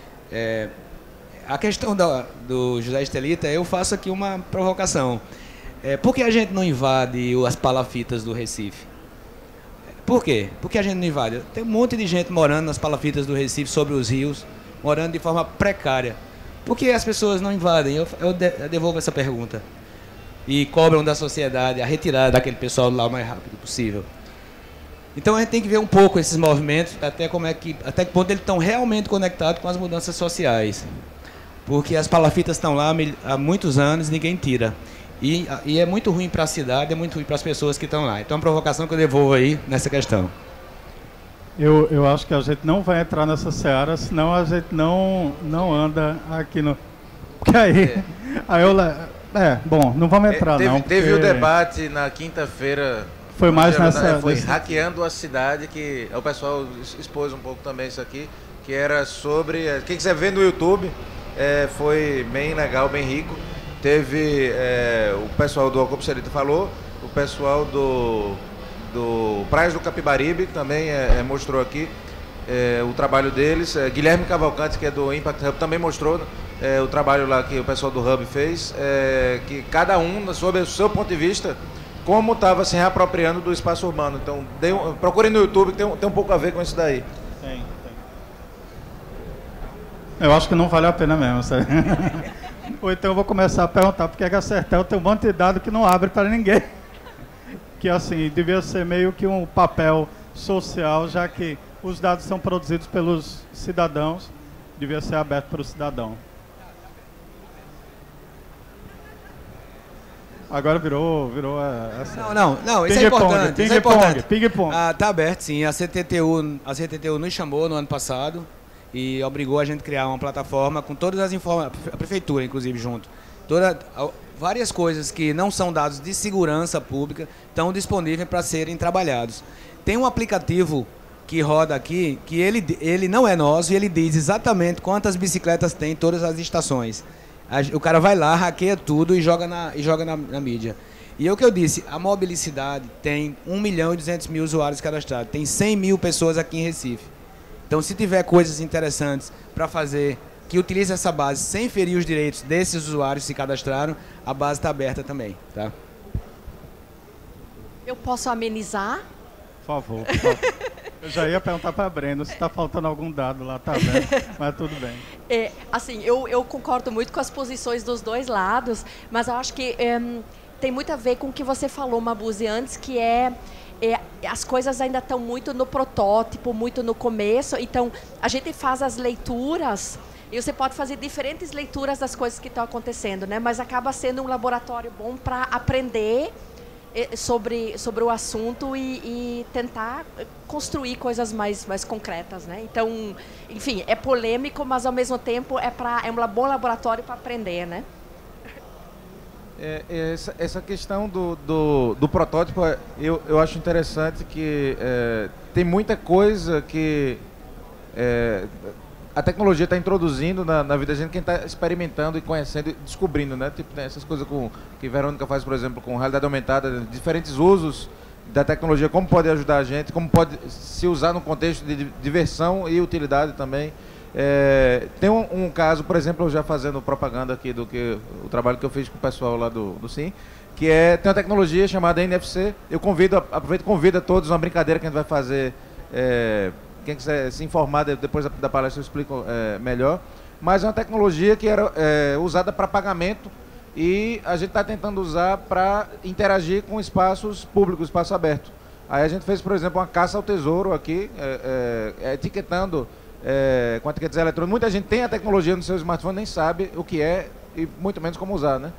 A questão do José Estelita, eu faço aqui uma provocação. Por que a gente não invade as palafitas do Recife? Por quê? Por que a gente não invade? Tem um monte de gente morando nas palafitas do Recife, sobre os rios, morando de forma precária. Por que as pessoas não invadem? Eu devolvo essa pergunta. E cobram da sociedade a retirada daquele pessoal lá o mais rápido possível. Então a gente tem que ver um pouco esses movimentos, até que ponto eles estão realmente conectados com as mudanças sociais. Porque as palafitas estão lá há muitos anos e ninguém tira. E é muito ruim para a cidade, é muito ruim para as pessoas que estão lá. Então é uma provocação que eu devolvo aí nessa questão. Eu acho que a gente não vai entrar nessa seara, senão a gente não anda aqui no... Porque aí bom, não vamos entrar não. Teve o debate na quinta-feira. Foi mais nessa... Foi hackeando a cidade, que o pessoal expôs um pouco também isso aqui, que era sobre... Quem quiser ver no YouTube, foi bem legal, bem rico. Teve o pessoal do Ocupa Serita falou, o pessoal do do Praias do Capibaribe, também mostrou aqui o trabalho deles. Guilherme Cavalcante, que é do Impact Hub, também mostrou o trabalho lá que o pessoal do Hub fez, que cada um, sob o seu ponto de vista, como estava se reapropriando do espaço urbano. Então, procurem no YouTube, que tem um pouco a ver com isso daí. Tem. Eu acho que não vale a pena mesmo, sabe? Ou então eu vou começar a perguntar porque é que a Sertel tem um monte de dado que não abre para ninguém. Que assim, devia ser meio que um papel social, já que os dados são produzidos pelos cidadãos, devia ser aberto para o cidadão. Agora virou essa... Não, isso é importante. Isso é importante. Ping-pong. Tá aberto, sim. A CTTU nos chamou no ano passado e obrigou a gente a criar uma plataforma com todas as informações, a prefeitura, inclusive, junto. Várias coisas que não são dados de segurança pública estão disponíveis para serem trabalhados. Tem um aplicativo que roda aqui, que ele não é nosso, e ele diz exatamente quantas bicicletas tem em todas as estações. O cara vai lá, hackeia tudo e joga na mídia. E é o que eu disse, a Mobilicidade tem 1.200.000 usuários cadastrados, tem 100 mil pessoas aqui em Recife. Então, se tiver coisas interessantes para fazer, que utilize essa base sem ferir os direitos desses usuários que se cadastraram, a base está aberta também, tá? Eu posso amenizar? Por favor. Eu já ia perguntar para a Brenda se está faltando algum dado lá, tá aberto, mas tudo bem. Assim, eu concordo muito com as posições dos dois lados, mas eu acho que tem muito a ver com o que você falou, Mabuse, antes, que as coisas ainda estão muito no protótipo, muito no começo, então a gente faz as leituras e você pode fazer diferentes leituras das coisas que estão acontecendo, né? Mas acaba sendo um laboratório bom para aprender sobre o assunto e tentar construir coisas mais concretas, né? Então, enfim, é polêmico, mas ao mesmo tempo é um bom laboratório para aprender, né? Essa questão do protótipo, eu acho interessante que tem muita coisa que a tecnologia está introduzindo na vida da gente, quem está experimentando e conhecendo e descobrindo, né? Tipo, tem essas coisas que Verônica faz, por exemplo, com realidade aumentada, diferentes usos da tecnologia, como pode ajudar a gente, como pode se usar no contexto de diversão e utilidade também. Tem um caso, por exemplo, eu já fazendo propaganda aqui o trabalho que eu fiz com o pessoal lá do SIM, que tem uma tecnologia chamada NFC. Eu aproveito e convido a todos, uma brincadeira que a gente vai fazer. Quem quiser se informar depois da palestra eu explico melhor. Mas é uma tecnologia que era usada para pagamento e a gente está tentando usar para interagir com espaços públicos, espaço aberto. Aí a gente fez, por exemplo, uma caça ao tesouro aqui, etiquetando com etiquetas eletrônicas. Muita gente tem a tecnologia no seu smartphone, nem sabe o que é e muito menos como usar, né?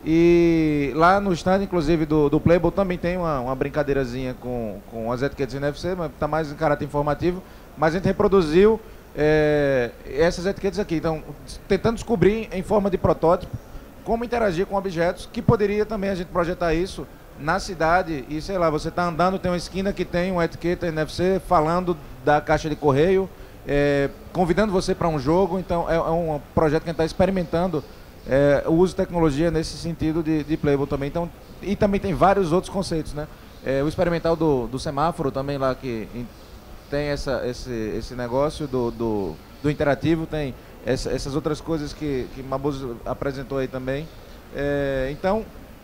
E lá no stand, inclusive, do Playboy também tem uma brincadeirazinha com as etiquetas NFC, mas está mais em caráter informativo. Mas a gente reproduziu essas etiquetas aqui. Então, tentando descobrir em forma de protótipo como interagir com objetos, que poderia também a gente projetar isso na cidade. E, sei lá, você está andando, tem uma esquina que tem uma etiqueta NFC falando da caixa de correio, convidando você para um jogo. Então, é um projeto que a gente está experimentando o uso de tecnologia nesse sentido de Playboy também. Então, e também tem vários outros conceitos, né? O experimental do semáforo também lá, que tem esse negócio do interativo, tem essas outras coisas que Mabuse apresentou aí também. Então,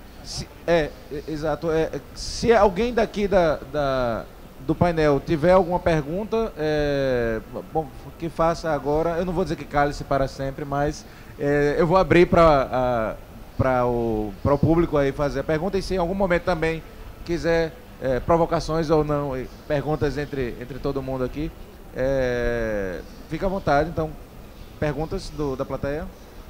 exato. Se alguém daqui do painel tiver alguma pergunta, bom, que faça agora. Eu não vou dizer que cale-se para sempre, mas eu vou abrir para o público aí fazer a pergunta, e se em algum momento também quiser provocações ou não, perguntas entre todo mundo aqui, fica à vontade. Então, perguntas da plateia.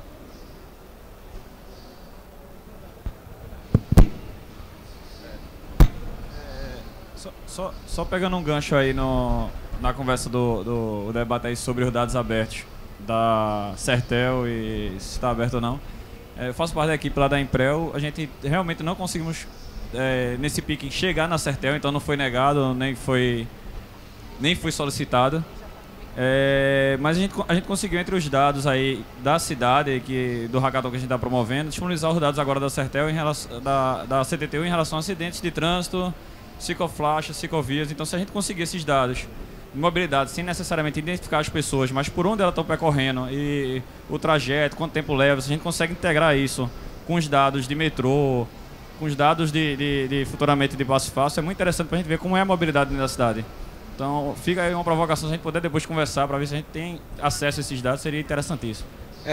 Só pegando um gancho aí na conversa do debate aí sobre os dados abertos da Sertel e se está aberto ou não. Eu faço parte da equipe lá da Imprel. A gente realmente não conseguimos, nesse pique, chegar na Sertel, então não foi negado, nem foi solicitado. Mas a gente conseguiu, entre os dados aí da cidade, do hackathon que a gente está promovendo, disponibilizar os dados agora da Sertel, da CTTU, em relação a acidentes de trânsito ciclofaixa, ciclovias. Então, se a gente conseguir esses dados de mobilidade, sem necessariamente identificar as pessoas, mas por onde elas estão percorrendo e o trajeto, quanto tempo leva, se a gente consegue integrar isso com os dados de metrô, com os dados de futuramente de passo fácil, é muito interessante para a gente ver como é a mobilidade dentro da cidade. Então, fica aí uma provocação, se a gente puder depois conversar para ver se a gente tem acesso a esses dados, seria interessantíssimo.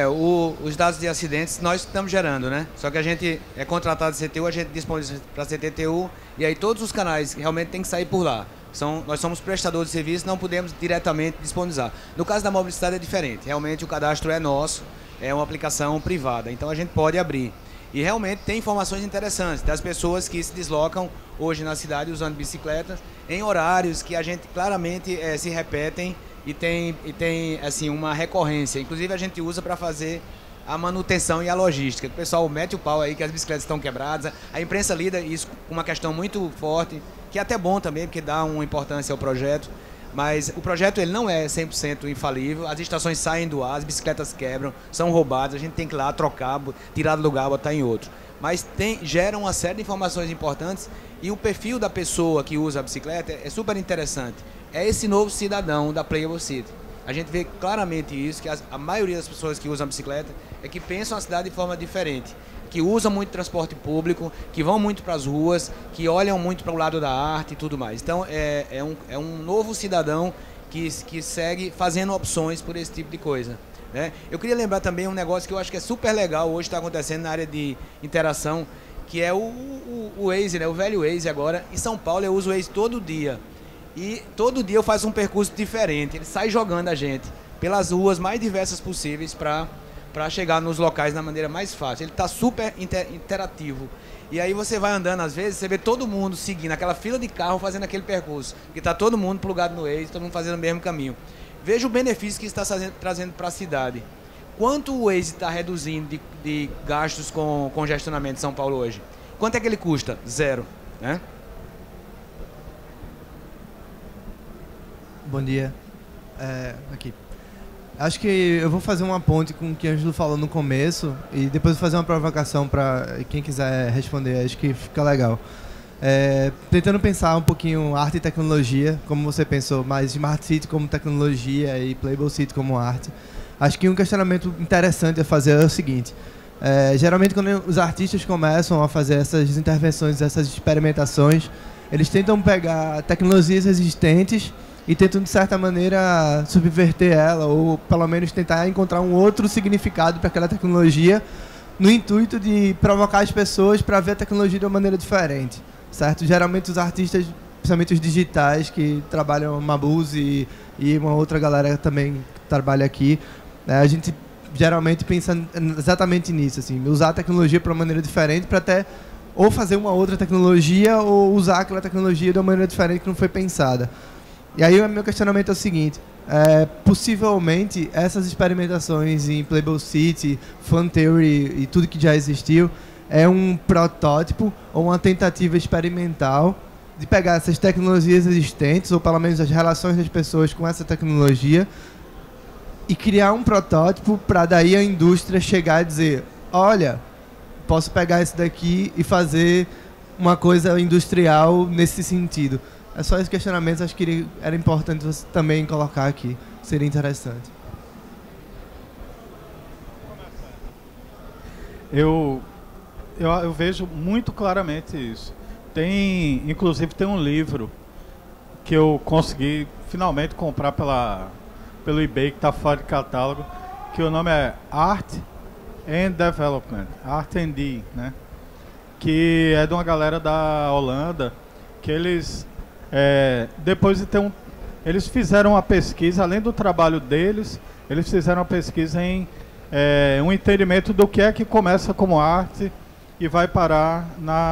Os dados de acidentes nós estamos gerando, né? Só que a gente é contratado de CTU, a gente dispõe para CTTU, e aí todos os canais realmente tem que sair por lá. Nós somos prestadores de serviço, não podemos diretamente disponibilizar. No caso da mobilidade é diferente, realmente o cadastro é nosso, é uma aplicação privada, então a gente pode abrir. E realmente tem informações interessantes das pessoas que se deslocam hoje na cidade usando bicicletas em horários que a gente claramente se repetem e tem assim, uma recorrência. Inclusive a gente usa para fazer a manutenção e a logística. O pessoal mete o pau aí que as bicicletas estão quebradas. A imprensa lida isso com uma questão muito forte, que é até bom também, porque dá uma importância ao projeto. Mas o projeto ele não é 100% infalível, as estações saem do ar, as bicicletas quebram, são roubadas, a gente tem que ir lá trocar, tirar do lugar, botar em outro. Mas gera uma série de informações importantes e o perfil da pessoa que usa a bicicleta é super interessante. É esse novo cidadão da Playable City. A gente vê claramente isso, que a maioria das pessoas que usam a bicicleta é que pensam a cidade de forma diferente, que usam muito transporte público, que vão muito para as ruas, que olham muito para o lado da arte e tudo mais. Então, é um novo cidadão que segue fazendo opções por esse tipo de coisa, né? Eu queria lembrar também um negócio que eu acho que é super legal, hoje está acontecendo na área de interação, que é o Waze, né? O velho Waze agora. Em São Paulo eu uso o Waze todo dia. E todo dia eu faço um percurso diferente. Ele sai jogando a gente pelas ruas mais diversas possíveis para chegar nos locais da maneira mais fácil. Ele está super interativo. E aí você vai andando, às vezes, você vê todo mundo seguindo aquela fila de carro fazendo aquele percurso. Porque está todo mundo plugado no Waze, todo mundo fazendo o mesmo caminho. Veja o benefício que está trazendo para a cidade. Quanto o Waze está reduzindo de gastos com congestionamento em São Paulo hoje? Quanto é que ele custa? 0, né? Bom dia. Aqui. Acho que eu vou fazer uma ponte com o que o Ângelo falou no começo e depois fazer uma provocação para quem quiser responder. Acho que fica legal. Tentando pensar um pouquinho arte e tecnologia, como você pensou, mais Smart City como tecnologia e Playable City como arte. Acho que um questionamento interessante a fazer é o seguinte. Geralmente, quando os artistas começam a fazer essas intervenções, essas experimentações, eles tentam pegar tecnologias existentes e tentam, de certa maneira, subverter ela, ou pelo menos tentar encontrar um outro significado para aquela tecnologia, no intuito de provocar as pessoas para ver a tecnologia de uma maneira diferente, certo? Geralmente os artistas, principalmente os digitais, que trabalham Mabuse e uma outra galera também que trabalha aqui, a gente geralmente pensa exatamente nisso, assim, usar a tecnologia para uma maneira diferente para até ou fazer uma outra tecnologia ou usar aquela tecnologia de uma maneira diferente que não foi pensada. E aí o meu questionamento é o seguinte, possivelmente essas experimentações em Playable City, Fun Theory e tudo que já existiu, é um protótipo ou uma tentativa experimental de pegar essas tecnologias existentes, ou pelo menos as relações das pessoas com essa tecnologia, e criar um protótipo para daí a indústria chegar e dizer, olha, posso pegar isso daqui e fazer uma coisa industrial nesse sentido. É só esse questionamento, acho que era importante você também colocar aqui. Seria interessante. Eu vejo muito claramente isso. Inclusive tem um livro que eu consegui finalmente comprar pelo eBay, que está fora de catálogo, que o nome é Art and Development, Art&D, né? Que é de uma galera da Holanda, que eles depois de ter eles fizeram uma pesquisa, além do trabalho deles, eles fizeram uma pesquisa em um entendimento do que é que começa como arte e vai parar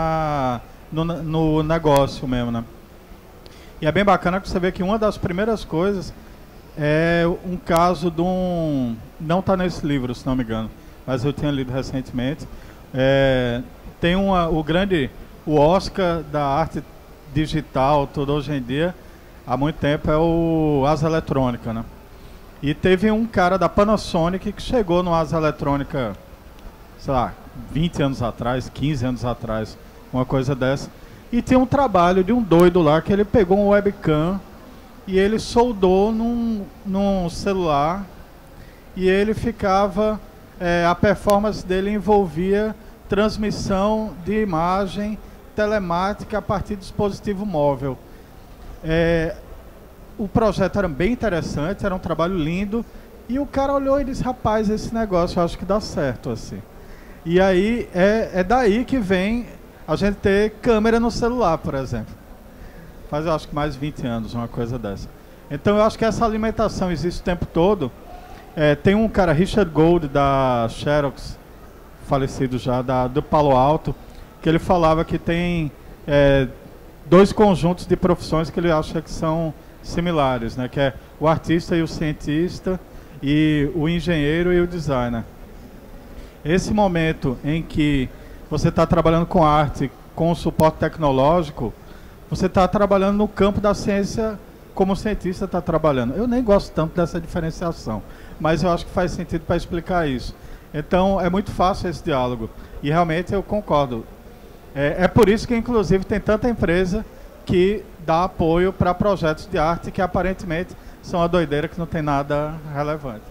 no negócio mesmo, né? E é bem bacana que você vê que uma das primeiras coisas é um caso de não está nesse livro, se não me engano, mas eu tinha lido recentemente. Tem o Oscar da arte digital, tudo hoje em dia, há muito tempo, é o Asa Eletrônica, né? E teve um cara da Panasonic que chegou no Asa Eletrônica, sei lá, 20 anos atrás, 15 anos atrás, uma coisa dessa, E tinha um trabalho de um doido lá que ele pegou um webcam e ele soldou num celular e ele ficava... a performance dele envolvia transmissão de imagem telemática a partir do dispositivo móvel. O projeto era bem interessante, era um trabalho lindo, e o cara olhou e disse, rapaz, esse negócio eu acho que dá certo, assim. E aí, é daí que vem a gente ter câmera no celular, por exemplo. Faz, eu acho que mais de 20 anos, uma coisa dessa. Então, eu acho que essa alimentação existe o tempo todo. Tem um cara, Richard Gold, da Xerox, falecido já, do Palo Alto, que ele falava que tem 2 conjuntos de profissões que ele acha que são similares, né? Que é o artista e o cientista, e o engenheiro e o designer. Esse momento em que você está trabalhando com arte, com suporte tecnológico, você está trabalhando no campo da ciência como o cientista está trabalhando. Eu nem gosto tanto dessa diferenciação, mas eu acho que faz sentido para explicar isso. Então, é muito fácil esse diálogo. E realmente eu concordo. É por isso que, inclusive, tem tanta empresa que dá apoio para projetos de arte que aparentemente são uma doideira que não tem nada relevante.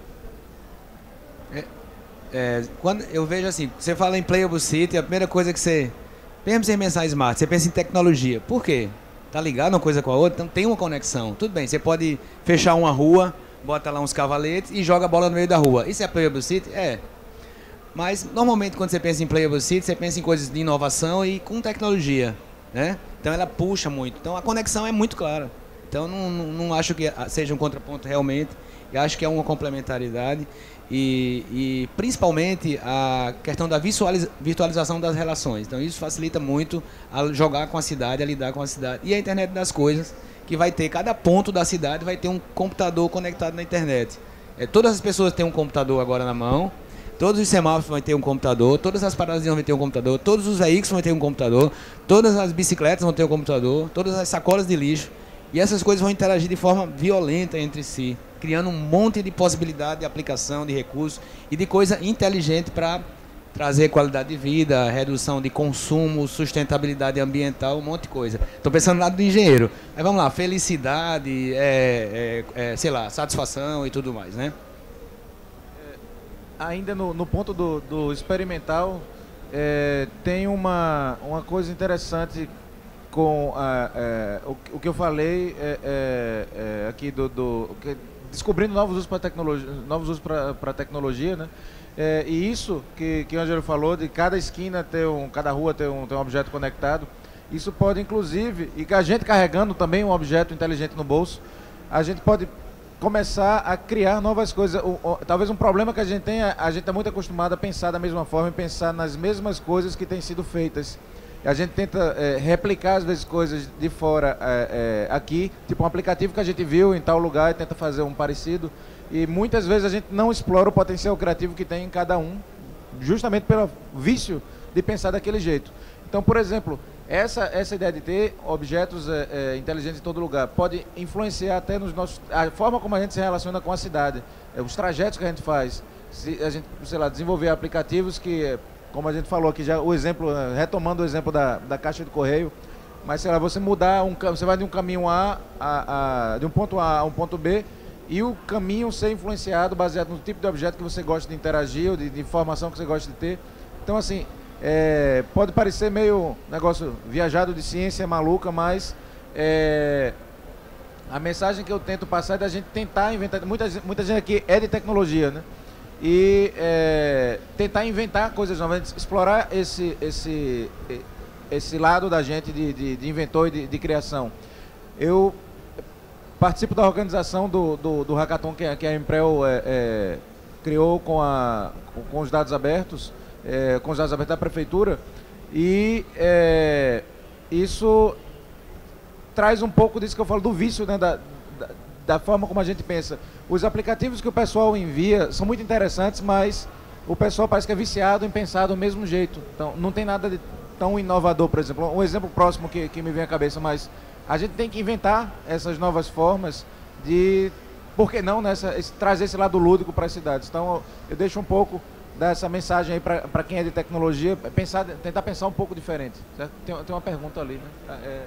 Quando eu vejo assim, você fala em Playable City, a primeira coisa que você... Mesmo sem pensar em smart, você pensa em tecnologia. Por quê? Tá ligado uma coisa com a outra? Então tem uma conexão. Tudo bem, você pode fechar uma rua, bota lá uns cavaletes e joga a bola no meio da rua. Isso é Playable City? Mas, normalmente, quando você pensa em Playable City, você pensa em coisas de inovação e com tecnologia, né? Então, ela puxa muito. Então, a conexão é muito clara. Então, não acho que seja um contraponto realmente. Eu acho que é uma complementaridade. E principalmente, a questão da virtualização das relações. Então, isso facilita muito a jogar com a cidade, a lidar com a cidade. E a internet das coisas, que vai ter, cada ponto da cidade vai ter um computador conectado na internet. Todas as pessoas têm um computador agora na mão. Todos os semáforos vão ter um computador, todas as paradas vão ter um computador, todos os veículos vão ter um computador, todas as bicicletas vão ter um computador, todas as sacolas de lixo. E essas coisas vão interagir de forma violenta entre si, criando um monte de possibilidade de aplicação, de recursos e de coisa inteligente para trazer qualidade de vida, redução de consumo, sustentabilidade ambiental, um monte de coisa. Estou pensando no lado do engenheiro. Aí vamos lá, felicidade, sei lá, satisfação e tudo mais, né? Ainda no ponto do experimental, tem uma coisa interessante com o que eu falei aqui descobrindo novos usos para tecnologia, né? E isso que o Angelo falou, de cada esquina cada rua ter um objeto conectado, isso pode inclusive, e que a gente carregando também um objeto inteligente no bolso, a gente pode começar a criar novas coisas. Talvez um problema que a gente tem, a gente está muito acostumado a pensar da mesma forma e pensar nas mesmas coisas que têm sido feitas. A gente tenta replicar, às vezes, coisas de fora aqui, tipo um aplicativo que a gente viu em tal lugar e tenta fazer um parecido. E muitas vezes a gente não explora o potencial criativo que tem em cada um, justamente pelo vício de pensar daquele jeito. Então, por exemplo, essa ideia de ter objetos inteligentes em todo lugar pode influenciar até a forma como a gente se relaciona com a cidade, os trajetos que a gente faz. Se a gente, sei lá, desenvolver aplicativos que, como a gente falou aqui, já o exemplo, retomando o exemplo da caixa de correio, mas sei lá, você mudar você vai de um caminho de um ponto A a um ponto B, e o caminho ser influenciado baseado no tipo de objeto que você gosta de interagir ou de informação que você gosta de ter. Então, assim, pode parecer meio negócio viajado de ciência maluca, mas a mensagem que eu tento passar é da gente tentar inventar. Muita gente aqui é de tecnologia, né? E tentar inventar coisas novas, explorar esse lado da gente de inventor e de criação. Eu participo da organização do hackathon que a Imprel criou com os dados abertos, com os dados abertos da prefeitura, e isso traz um pouco disso que eu falo do vício, né, da forma como a gente pensa. Os aplicativos que o pessoal envia são muito interessantes, mas o pessoal parece que é viciado em pensar do mesmo jeito. Então, não tem nada de tão inovador, por exemplo. Um exemplo próximo que me vem à cabeça, mas a gente tem que inventar essas novas formas de, por que não, trazer esse lado lúdico para as cidades. Então, eu deixo um pouco dar essa mensagem aí para quem é de tecnologia, tentar pensar um pouco diferente. Certo? Tem uma pergunta ali, né?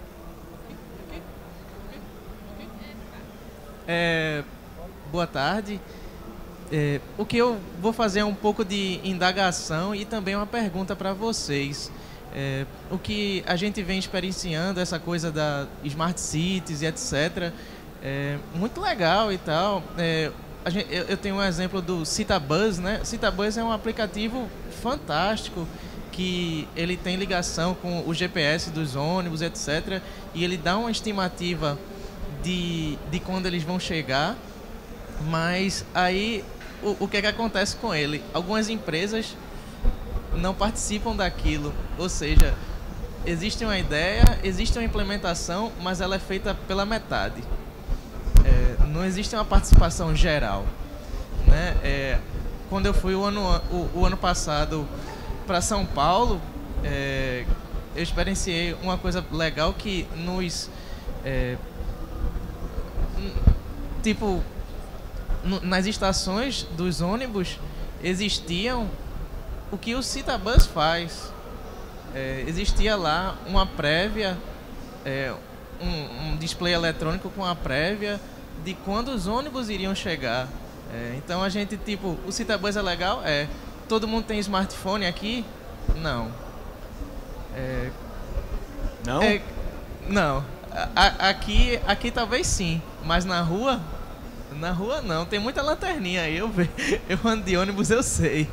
Boa tarde. O que eu vou fazer é um pouco de indagação e também uma pergunta para vocês. O que a gente vem experienciando, essa coisa da Smart Cities e etc., é muito legal e tal. Eu tenho um exemplo do Citabus, né? Citabus é um aplicativo fantástico que ele tem ligação com o GPS dos ônibus, etc., e ele dá uma estimativa de quando eles vão chegar, mas aí o que é que acontece com ele? Algumas empresas não participam daquilo, ou seja, existe uma ideia, existe uma implementação, mas ela é feita pela metade. Não existe uma participação geral, né? Quando eu fui o ano passado para São Paulo, eu experienciei uma coisa legal que nas estações dos ônibus existiam o que o Citabus faz. Existia lá uma prévia, um display eletrônico com a prévia de quando os ônibus iriam chegar. Então a gente, o Citabus é legal? Todo mundo tem smartphone aqui? Não. Não? Não. Aqui talvez sim, mas na rua não. Tem muita lanterninha aí, eu ando de ônibus, eu sei.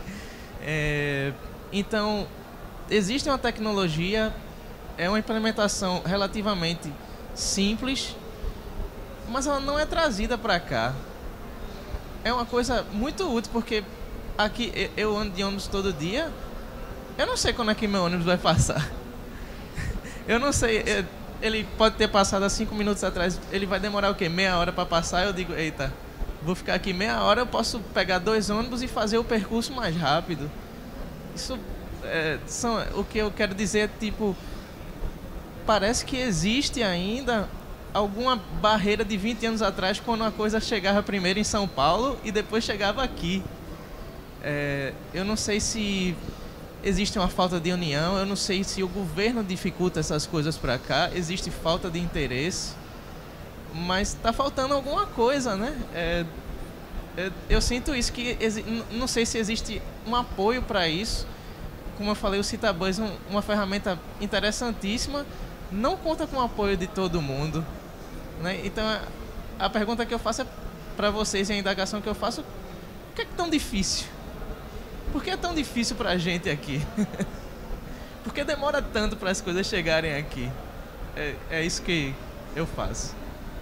Então, existe uma tecnologia, é uma implementação relativamente simples, mas ela não é trazida para cá. É uma coisa muito útil, porque aqui eu ando de ônibus todo dia, eu não sei quando é que meu ônibus vai passar. Eu não sei, ele pode ter passado há 5 minutos atrás, ele vai demorar o quê? Meia hora para passar, eu digo, eita, vou ficar aqui meia hora, eu posso pegar 2 ônibus e fazer o percurso mais rápido. Isso o que eu quero dizer é, parece que existe ainda alguma barreira de 20 anos atrás, quando uma coisa chegava primeiro em São Paulo e depois chegava aqui. Eu não sei se existe uma falta de união, eu não sei se o governo dificulta essas coisas para cá, existe falta de interesse, mas está faltando alguma coisa, né? Eu sinto isso, que não sei se existe um apoio para isso. Como eu falei, o Citabus é uma ferramenta interessantíssima, não conta com o apoio de todo mundo, né? Então a pergunta que eu faço para vocês, e a indagação que eu faço, por que é tão difícil? Por que é tão difícil para a gente aqui? Por que demora tanto para as coisas chegarem aqui? É isso que eu faço.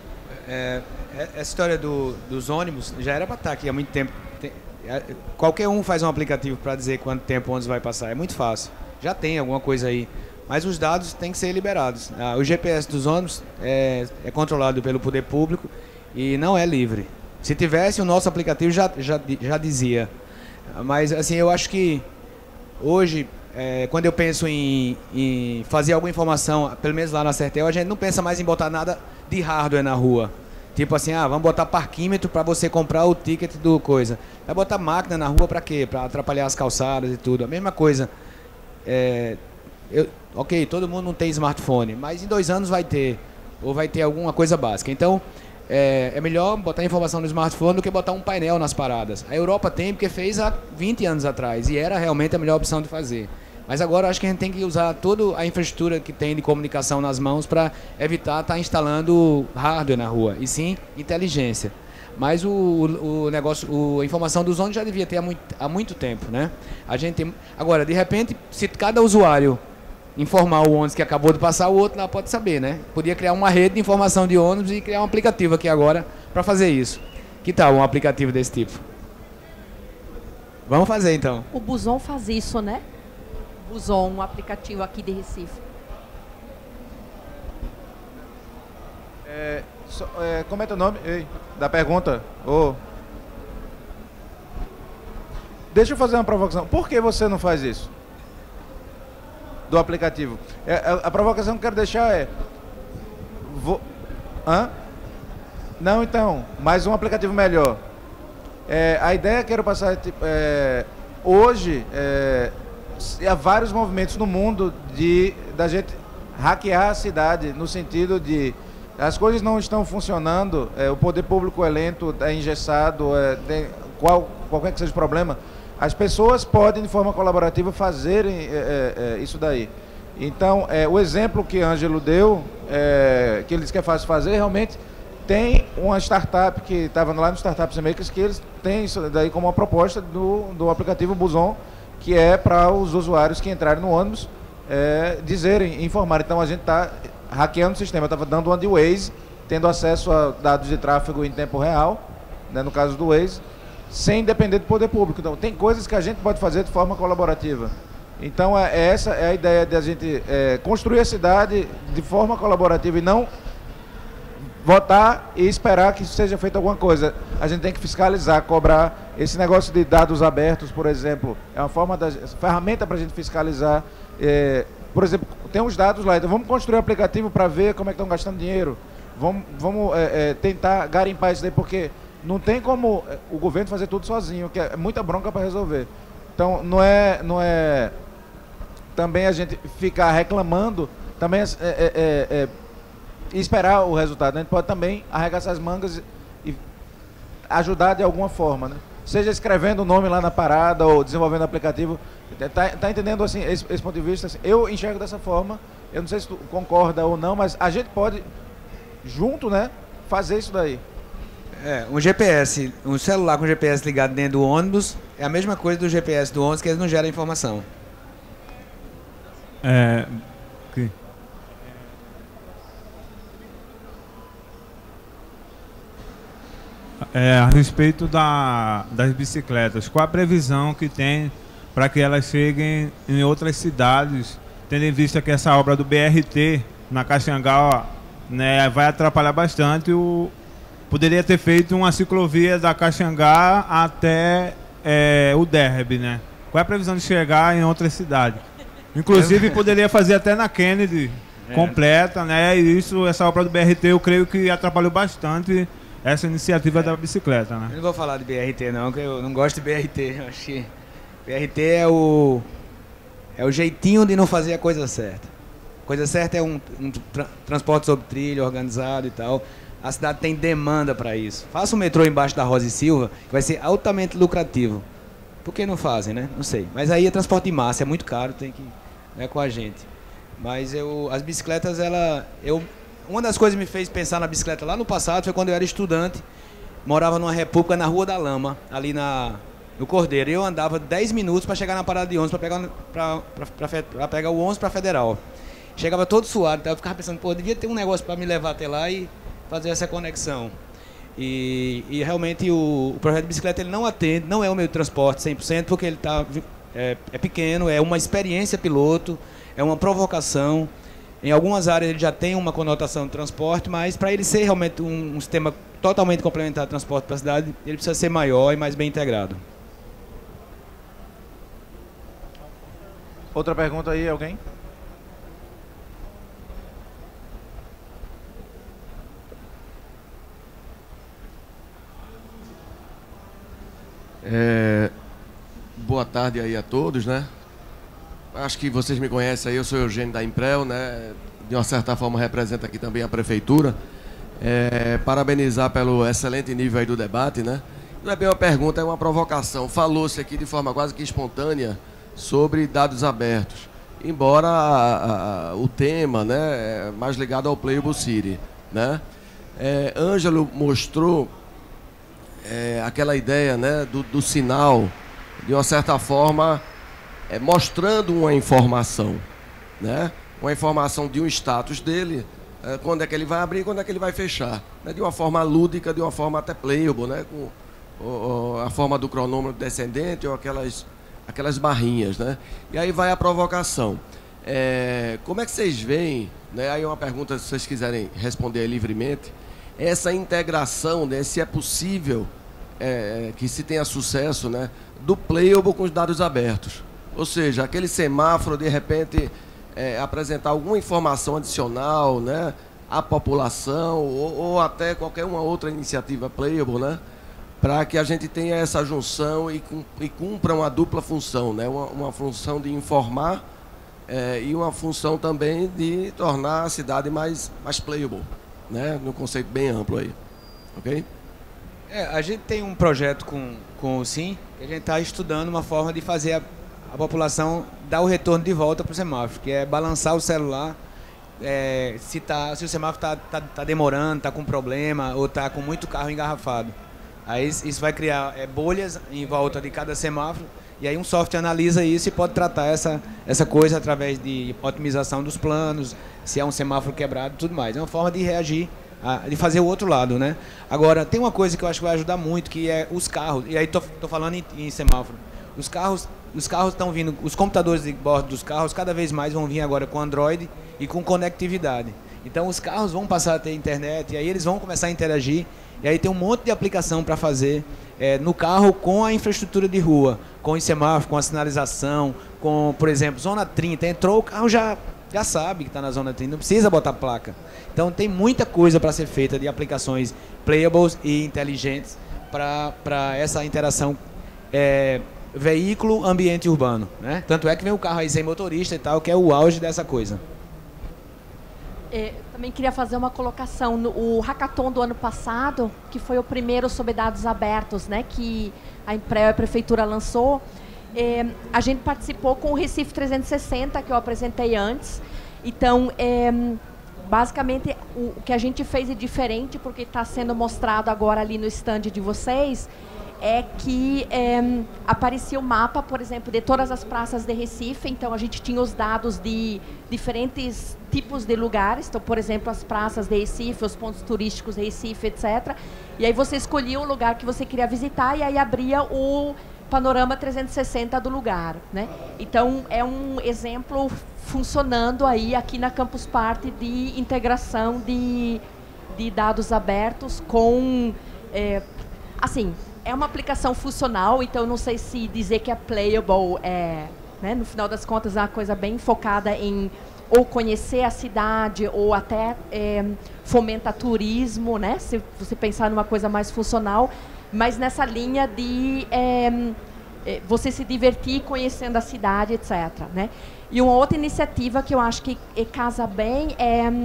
Essa história dos ônibus já era para estar aqui há muito tempo. Qualquer um faz um aplicativo para dizer quanto tempo o ônibus vai passar. É muito fácil. Já tem alguma coisa aí. Mas os dados têm que ser liberados. O GPS dos ônibus é controlado pelo poder público e não é livre. Se tivesse, o nosso aplicativo já dizia. Mas assim, eu acho que hoje, quando eu penso em fazer alguma informação, pelo menos lá na Sertel, a gente não pensa mais em botar nada de hardware na rua. Tipo assim, vamos botar parquímetro para você comprar o ticket do coisa. Vai botar máquina na rua para quê? Para atrapalhar as calçadas e tudo. A mesma coisa. Ok, todo mundo não tem smartphone, mas em 2 anos vai ter. Ou vai ter alguma coisa básica. Então, é melhor botar informação no smartphone do que botar um painel nas paradas. A Europa tem, porque fez há 20 anos atrás. E era realmente a melhor opção de fazer. Mas agora acho que a gente tem que usar toda a infraestrutura que tem de comunicação nas mãos para evitar estar instalando hardware na rua, e sim inteligência. Mas a informação dos ônibus já devia ter há muito tempo, né? Agora, de repente, se cada usuário informar o ônibus que acabou de passar, o outro lá pode saber, né? Podia criar uma rede de informação de ônibus e criar um aplicativo aqui agora para fazer isso. Que tal um aplicativo desse tipo? Vamos fazer então. O Buzon faz isso, né? Buzon, um aplicativo aqui de Recife. Como é teu nome? Da pergunta. Deixa eu fazer uma provocação. Por que você não faz isso? Do aplicativo. A provocação que eu quero deixar Não, então. Mais um aplicativo melhor. A ideia que eu quero passar hoje, há vários movimentos no mundo da gente hackear a cidade, no sentido de as coisas não estão funcionando, o poder público é lento, é engessado, tem qualquer que seja o problema, as pessoas podem, de forma colaborativa, fazerem isso daí. Então, o exemplo que Ângelo deu, que ele disse que é fácil fazer, realmente tem uma startup que estava lá no Startups Makers, que eles têm isso daí como uma proposta do aplicativo Buson, que é para os usuários que entrarem no ônibus dizerem, informarem. Então, a gente está hackeando o sistema, estava dando uma de Waze, tendo acesso a dados de tráfego em tempo real, né, no caso do Waze, sem depender do poder público. Então, tem coisas que a gente pode fazer de forma colaborativa. Então, essa é a ideia de a gente construir a cidade de forma colaborativa e não votar e esperar que seja feita alguma coisa. A gente tem que fiscalizar, cobrar. Esse negócio de dados abertos, por exemplo, é uma forma ferramenta para a gente fiscalizar. Por exemplo, tem uns dados lá, então vamos construir um aplicativo para ver como é que estão gastando dinheiro. Vamos tentar garimpar isso daí, porque não tem como o governo fazer tudo sozinho, que é muita bronca para resolver. Então, não é também a gente ficar reclamando, também e esperar o resultado. A gente pode também arregaçar as mangas e ajudar de alguma forma, né? Seja escrevendo o nome lá na parada ou desenvolvendo aplicativo. Tá entendendo assim, esse ponto de vista? Assim, eu enxergo dessa forma. Eu não sei se tu concorda ou não, mas a gente pode, junto, né, fazer isso daí. Um GPS, um celular com GPS ligado dentro do ônibus é a mesma coisa do GPS do ônibus, que eles não geram informação. Okay. A respeito das bicicletas, qual a previsão que tem para que elas cheguem em outras cidades, tendo em vista que essa obra do BRT na Caxangá, né, vai atrapalhar bastante poderia ter feito uma ciclovia da Caxangá até o Derby, né? Qual é a previsão de chegar em outra cidade? Inclusive poderia fazer até na Kennedy completa, né? E essa obra do BRT eu creio que atrapalhou bastante essa iniciativa da bicicleta, né? Eu não vou falar de BRT não, porque eu não gosto de BRT. Eu acho que BRT é o jeitinho de não fazer a coisa certa. A coisa certa é um transporte sobre trilha, organizado e tal. A cidade tem demanda para isso. Faça um metrô embaixo da Rosa e Silva, que vai ser altamente lucrativo. Por que não fazem, né? Não sei. Mas aí é transporte de massa, é muito caro, tem que ir com a gente. Mas as bicicletas, uma das coisas que me fez pensar na bicicleta lá no passado foi quando eu era estudante, morava numa república na Rua da Lama, ali no Cordeiro. E eu andava 10 minutos para chegar na parada de ônibus, para pegar o ônibus para Federal. Chegava todo suado, então eu ficava pensando, devia ter um negócio para me levar até lá e fazer essa conexão. E realmente o projeto de bicicleta ele não atende, não é o meio de transporte 100%, porque ele é pequeno, é uma experiência piloto, é uma provocação. Em algumas áreas ele já tem uma conotação de transporte, mas para ele ser realmente um sistema totalmente complementar de transporte para a cidade, ele precisa ser maior e mais bem integrado. Outra pergunta aí, alguém? Boa tarde aí a todos, né? Acho que vocês me conhecem aí, eu sou Eugênio da Imprel, né? De uma certa forma represento aqui também a Prefeitura. Parabenizar pelo excelente nível aí do debate, né? Não é bem uma pergunta, é uma provocação. Falou-se aqui de forma quase que espontânea sobre dados abertos. Embora o tema, né, é mais ligado ao Playable City, né? Ângelo mostrou aquela ideia, né, do sinal, de uma certa forma, mostrando uma informação, né? Uma informação de um status dele, quando é que ele vai abrir e quando é que ele vai fechar, né? De uma forma lúdica, de uma forma até playable, né? Com a forma do cronômetro descendente ou aquelas barrinhas, né? E aí vai a provocação. Como é que vocês veem, né? Aí uma pergunta, se vocês quiserem responder livremente, essa integração, né? Se é possível que se tenha sucesso, né? Do playable com os dados abertos. Ou seja, aquele semáforo, de repente, apresentar alguma informação adicional, né? À população ou até qualquer uma outra iniciativa playable, né? para que a gente tenha essa junção e cumpra uma dupla função, né? Uma função de informar e uma função também de tornar a cidade mais playable, né? Num conceito bem amplo aí, ok? A gente tem um projeto com o SIM, que a gente está estudando uma forma de fazer a população dar o retorno de volta para o semáforo, que é balançar o celular, se o semáforo está demorando, está com problema ou está com muito carro engarrafado. Aí isso vai criar bolhas em volta de cada semáforo, e aí um software analisa isso e pode tratar essa coisa através de otimização dos planos, se é um semáforo quebrado e tudo mais. É uma forma de reagir, de fazer o outro lado, né? Agora, tem uma coisa que eu acho que vai ajudar muito, que é os carros, e aí tô falando em semáforo. Os carros estão vindo, os computadores de bordo dos carros cada vez mais vão vir agora com Android e com conectividade. Então os carros vão passar a ter internet, e aí eles vão começar a interagir, e aí tem um monte de aplicação para fazer no carro com a infraestrutura de rua, com os semáforos, com a sinalização, com, por exemplo, zona 30. Entrou, o carro já sabe que está na zona 30, não precisa botar placa. Então tem muita coisa para ser feita de aplicações playables e inteligentes para essa interação veículo-ambiente urbano, né? Tanto é que vem o carro aí sem motorista e tal, que é o auge dessa coisa. Também queria fazer uma colocação. O hackathon do ano passado, que foi o primeiro sobre dados abertos, né, que a Empreo e a Prefeitura lançou, a gente participou com o Recife 360, que eu apresentei antes. Então, basicamente, o que a gente fez é diferente, porque está sendo mostrado agora ali no stand de vocês, é que aparecia o mapa, por exemplo, de todas as praças de Recife. Então, a gente tinha os dados de diferentes tipos de lugares. Então, por exemplo, as praças de Recife, os pontos turísticos de Recife, etc. E aí você escolhia o lugar que você queria visitar e aí abria o panorama 360 do lugar, né? Então, é um exemplo funcionando aí aqui na Campus Party de integração de dados abertos com... assim, é uma aplicação funcional, então não sei se dizer que é playable, né, no final das contas é uma coisa bem focada em ou conhecer a cidade ou até fomentar turismo, né, se você pensar numa coisa mais funcional, mas nessa linha de você se divertir conhecendo a cidade, etc. Né? E uma outra iniciativa que eu acho que casa bem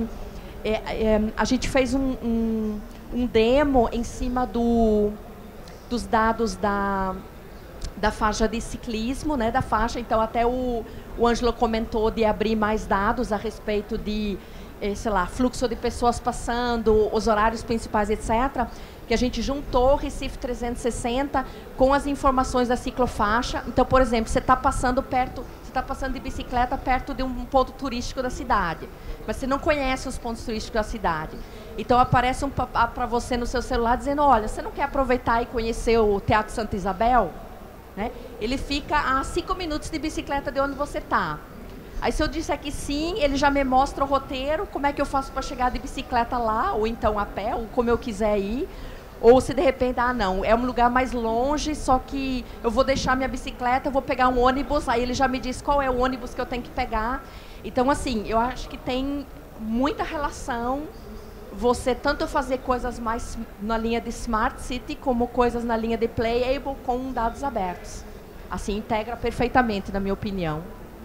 a gente fez um demo em cima dos dados da faixa de ciclismo, né, da faixa. Então, até o Ângelo comentou de abrir mais dados a respeito de, sei lá, fluxo de pessoas passando, os horários principais, etc., que a gente juntou o Recife 360 com as informações da ciclofaixa. Então, por exemplo, você está passando de bicicleta perto de um ponto turístico da cidade, mas você não conhece os pontos turísticos da cidade. Então, aparece para você no seu celular dizendo, olha, você não quer aproveitar e conhecer o Teatro Santa Isabel? Né? Ele fica a 5 minutos de bicicleta de onde você está. Aí, se eu disser que sim, ele já me mostra o roteiro, como é que eu faço para chegar de bicicleta lá, ou então a pé, ou como eu quiser ir. Ou se de repente, não, é um lugar mais longe, só que eu vou deixar minha bicicleta, eu vou pegar um ônibus, aí ele já me diz qual é o ônibus que eu tenho que pegar. Então, assim, eu acho que tem muita relação você tanto fazer coisas mais na linha de Smart City, como coisas na linha de Playable com dados abertos. Assim, integra perfeitamente, na minha opinião.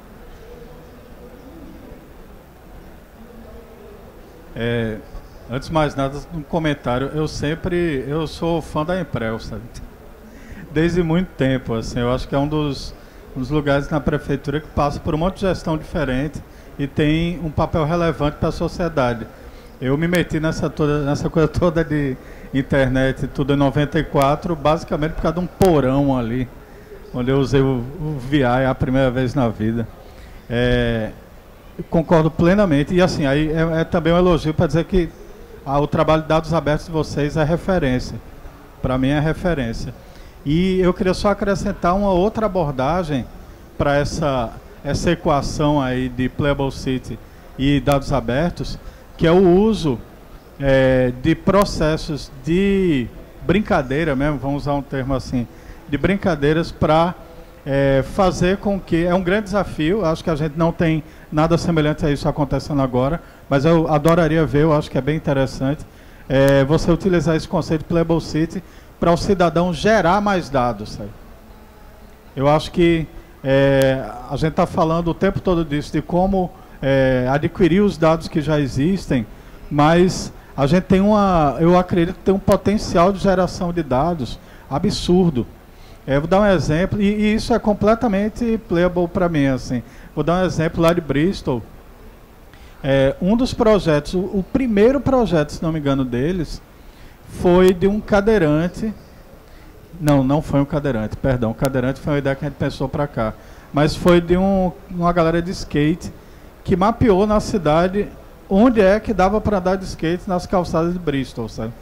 Antes de mais nada, um comentário. Eu sou fã da Empreo, sabe? Desde muito tempo, assim. Eu acho que é um dos lugares na prefeitura que passa por um monte de gestão diferente e tem um papel relevante para a sociedade. Eu me meti nessa coisa toda de internet, tudo em 94, basicamente por causa de um porão ali, onde eu usei o VI a primeira vez na vida. Concordo plenamente. E assim, aí é também um elogio para dizer que o trabalho de dados abertos de vocês é referência. Para mim é referência. E eu queria só acrescentar uma outra abordagem para essa equação aí de Playable City e dados abertos, que é o uso de processos de brincadeira mesmo, vamos usar um termo assim, de brincadeiras para fazer com que... É um grande desafio, acho que a gente não tem nada semelhante a isso acontecendo agora, mas eu adoraria ver, eu acho que é bem interessante, você utilizar esse conceito de Playable City para o cidadão gerar mais dados, sabe? Eu acho que a gente está falando o tempo todo disso, de como adquirir os dados que já existem, mas a gente tem eu acredito que tem um potencial de geração de dados absurdo. Vou dar um exemplo, e isso é completamente playable para mim, assim. Vou dar um exemplo lá de Bristol. Um dos projetos, o primeiro projeto, se não me engano, deles, foi de um cadeirante. Não foi um cadeirante, perdão. O cadeirante foi uma ideia que a gente pensou para cá. Mas foi de uma galera de skate que mapeou na cidade onde é que dava para andar de skate nas calçadas de Bristol, sabe?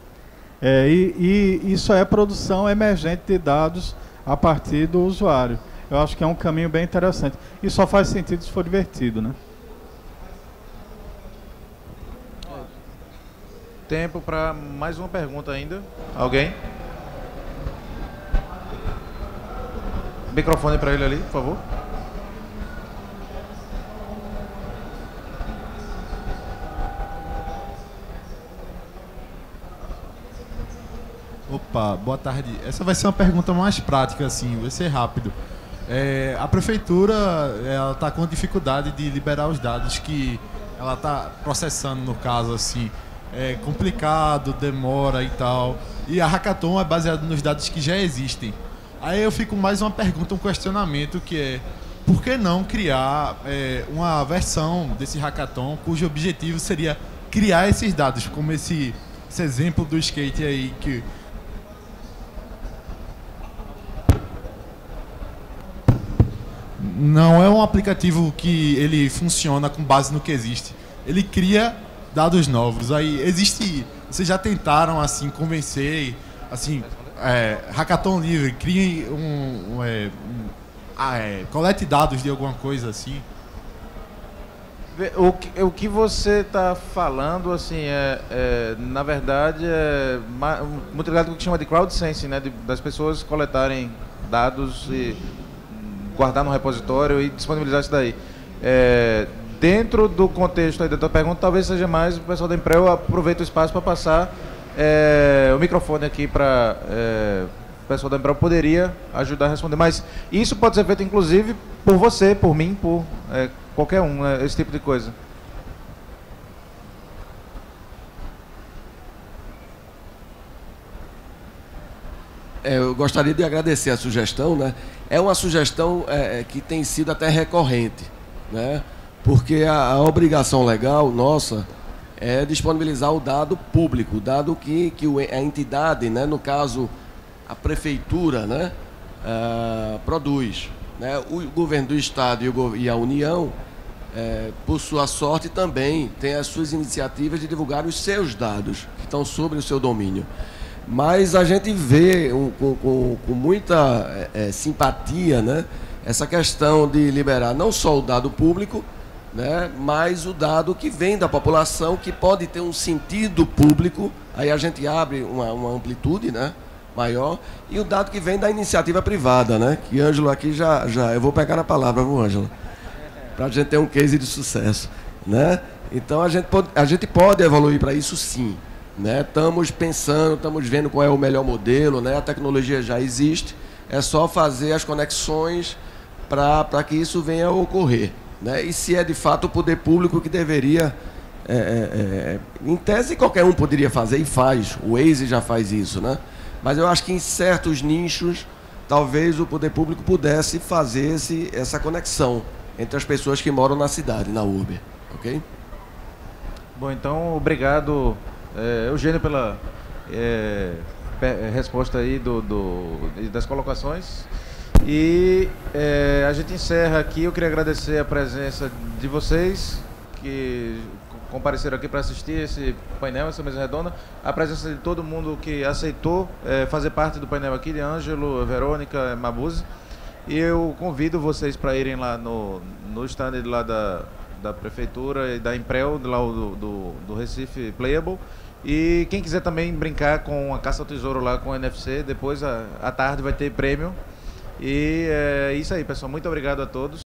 E isso é produção emergente de dados a partir do usuário. Eu acho que é um caminho bem interessante. E só faz sentido se for divertido, né? Tempo para mais uma pergunta ainda. Alguém? Microfone para ele ali, por favor. Opa, boa tarde. Essa vai ser uma pergunta mais prática, assim, vai ser rápido. A prefeitura está com dificuldade de liberar os dados que ela está processando, no caso, assim. É complicado, demora e tal. E a Hackathon é baseada nos dados que já existem. Aí eu fico mais uma pergunta, um questionamento, que é: por que não criar uma versão desse Hackathon cujo objetivo seria criar esses dados, como esse exemplo do skate aí, que não é um aplicativo que ele funciona com base no que existe. Ele cria dados novos. Aí existe... Vocês já tentaram, assim, convencer, assim, Hackathon livre, criem colete dados de alguma coisa, assim? O que você está falando, assim, na verdade, muito ligado com o que chama de crowdsourcing, né? Das pessoas coletarem dados e guardar no repositório e disponibilizar isso daí. Dentro do contexto aí da tua pergunta, talvez seja mais o pessoal da Emprel aproveita o espaço para passar o microfone aqui para o pessoal da Emprel poderia ajudar a responder. Mas isso pode ser feito, inclusive, por você, por mim, por qualquer um, né, esse tipo de coisa. Eu gostaria de agradecer a sugestão, né? É uma sugestão que tem sido até recorrente, né? Porque a obrigação legal nossa é disponibilizar o dado público, o dado que a entidade, né, no caso a prefeitura, né, produz, né? O governo do estado e a União, por sua sorte, também tem as suas iniciativas de divulgar os seus dados que estão sobre o seu domínio. Mas a gente vê com muita simpatia, né, essa questão de liberar não só o dado público, né, mas o dado que vem da população, que pode ter um sentido público. Aí a gente abre uma amplitude, né, maior, e o dado que vem da iniciativa privada, né, que Ângelo aqui já eu vou pegar na palavra, viu, Ângelo? Para a gente ter um case de sucesso, né? Então a gente pode evoluir para isso, sim, né? Estamos pensando, estamos vendo qual é o melhor modelo, né? A tecnologia já existe, é só fazer as conexões para que isso venha a ocorrer, né? E se é de fato o poder público que deveria, em tese qualquer um poderia fazer e faz, o Waze já faz isso, né? Mas eu acho que em certos nichos talvez o poder público pudesse fazer essa conexão entre as pessoas que moram na cidade, na urbe, ok? Bom, então obrigado, Eugênio, pela resposta aí das colocações. E a gente encerra aqui. Eu queria agradecer a presença de vocês que compareceram aqui para assistir esse painel, essa mesa redonda, a presença de todo mundo que aceitou fazer parte do painel aqui, de Ângelo, Verônica, Mabuse. E eu convido vocês para irem lá no stand lá da Prefeitura e da Emprel, lá do Recife Playable. E quem quiser também brincar com a caça ao tesouro lá com o NFC, depois à tarde vai ter prêmio. E é isso aí, pessoal. Muito obrigado a todos.